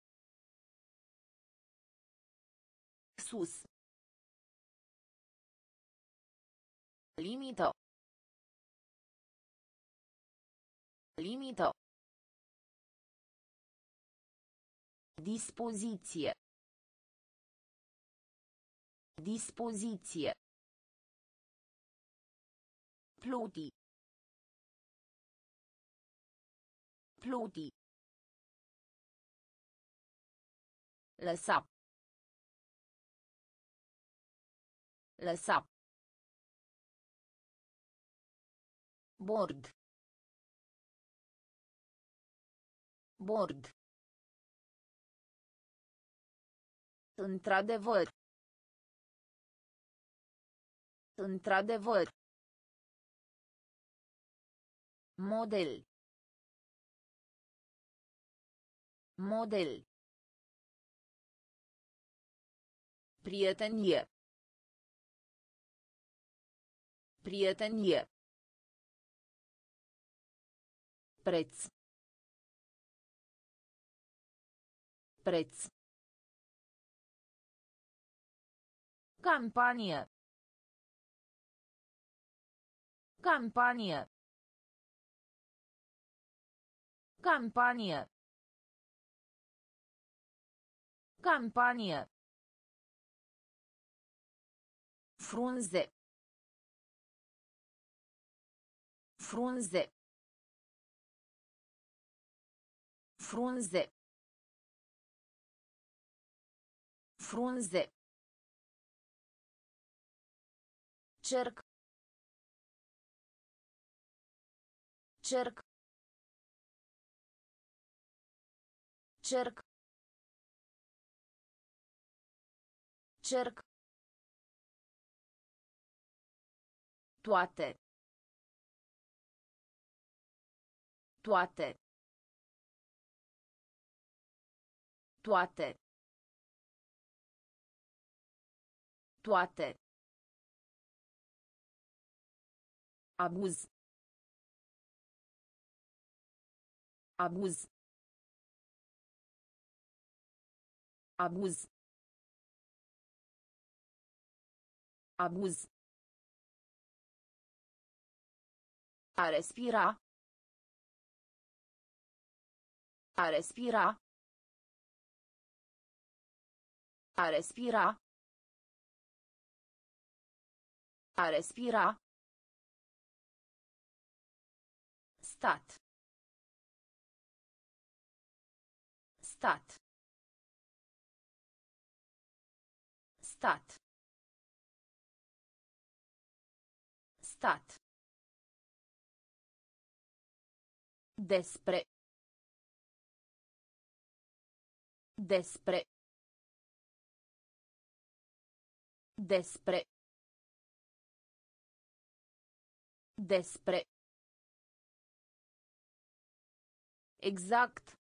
Sus. Limită. Limită. Dispoziție. Dispoziție. Pluti. Pluti. Lăsa. Lăsa. Bord. Bord. Într-adevăr. Într-adevăr. Model. Model. Prietenie. Prietenie. Preț. Preț. Campanie. Campanie. Campanie. Campanie. Frunze. Frunze. Frunze. Frunze. Cerc. Cerc. Cerc. Cerc. Toate. Toate. Toate. Toate. Abuz. Abuz. Abuz. Abuz. A respira. A respira. A respira. A respira. Stat. Stat. Stat. Stat. Despre. Despre. Despre. Despre. Exact.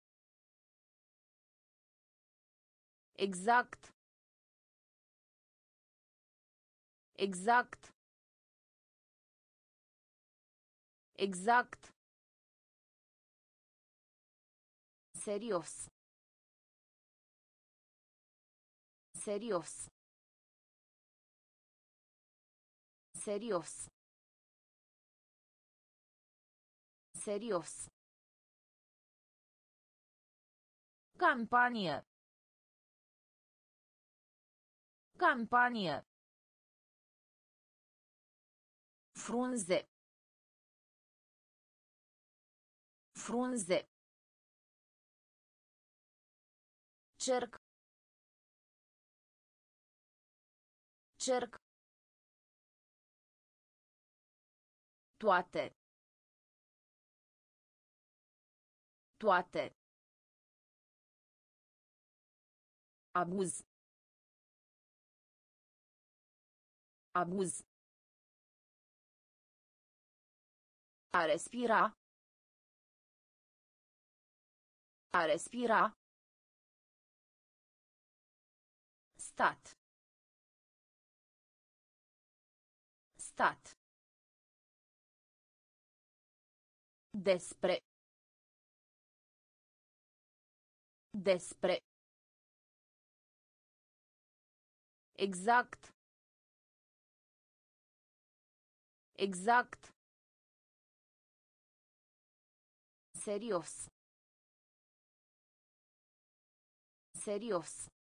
Exact. Exact. Exact. Serios. Serios. Serios. Serios. Campanie. Campanie. Frunze. Frunze. Cerc. Cerc. Toate. Toate. Abuz. Abuz. A respira. A respira. Stat. Stat. Despre. Despre. Exact. Exact. Serios. Serios.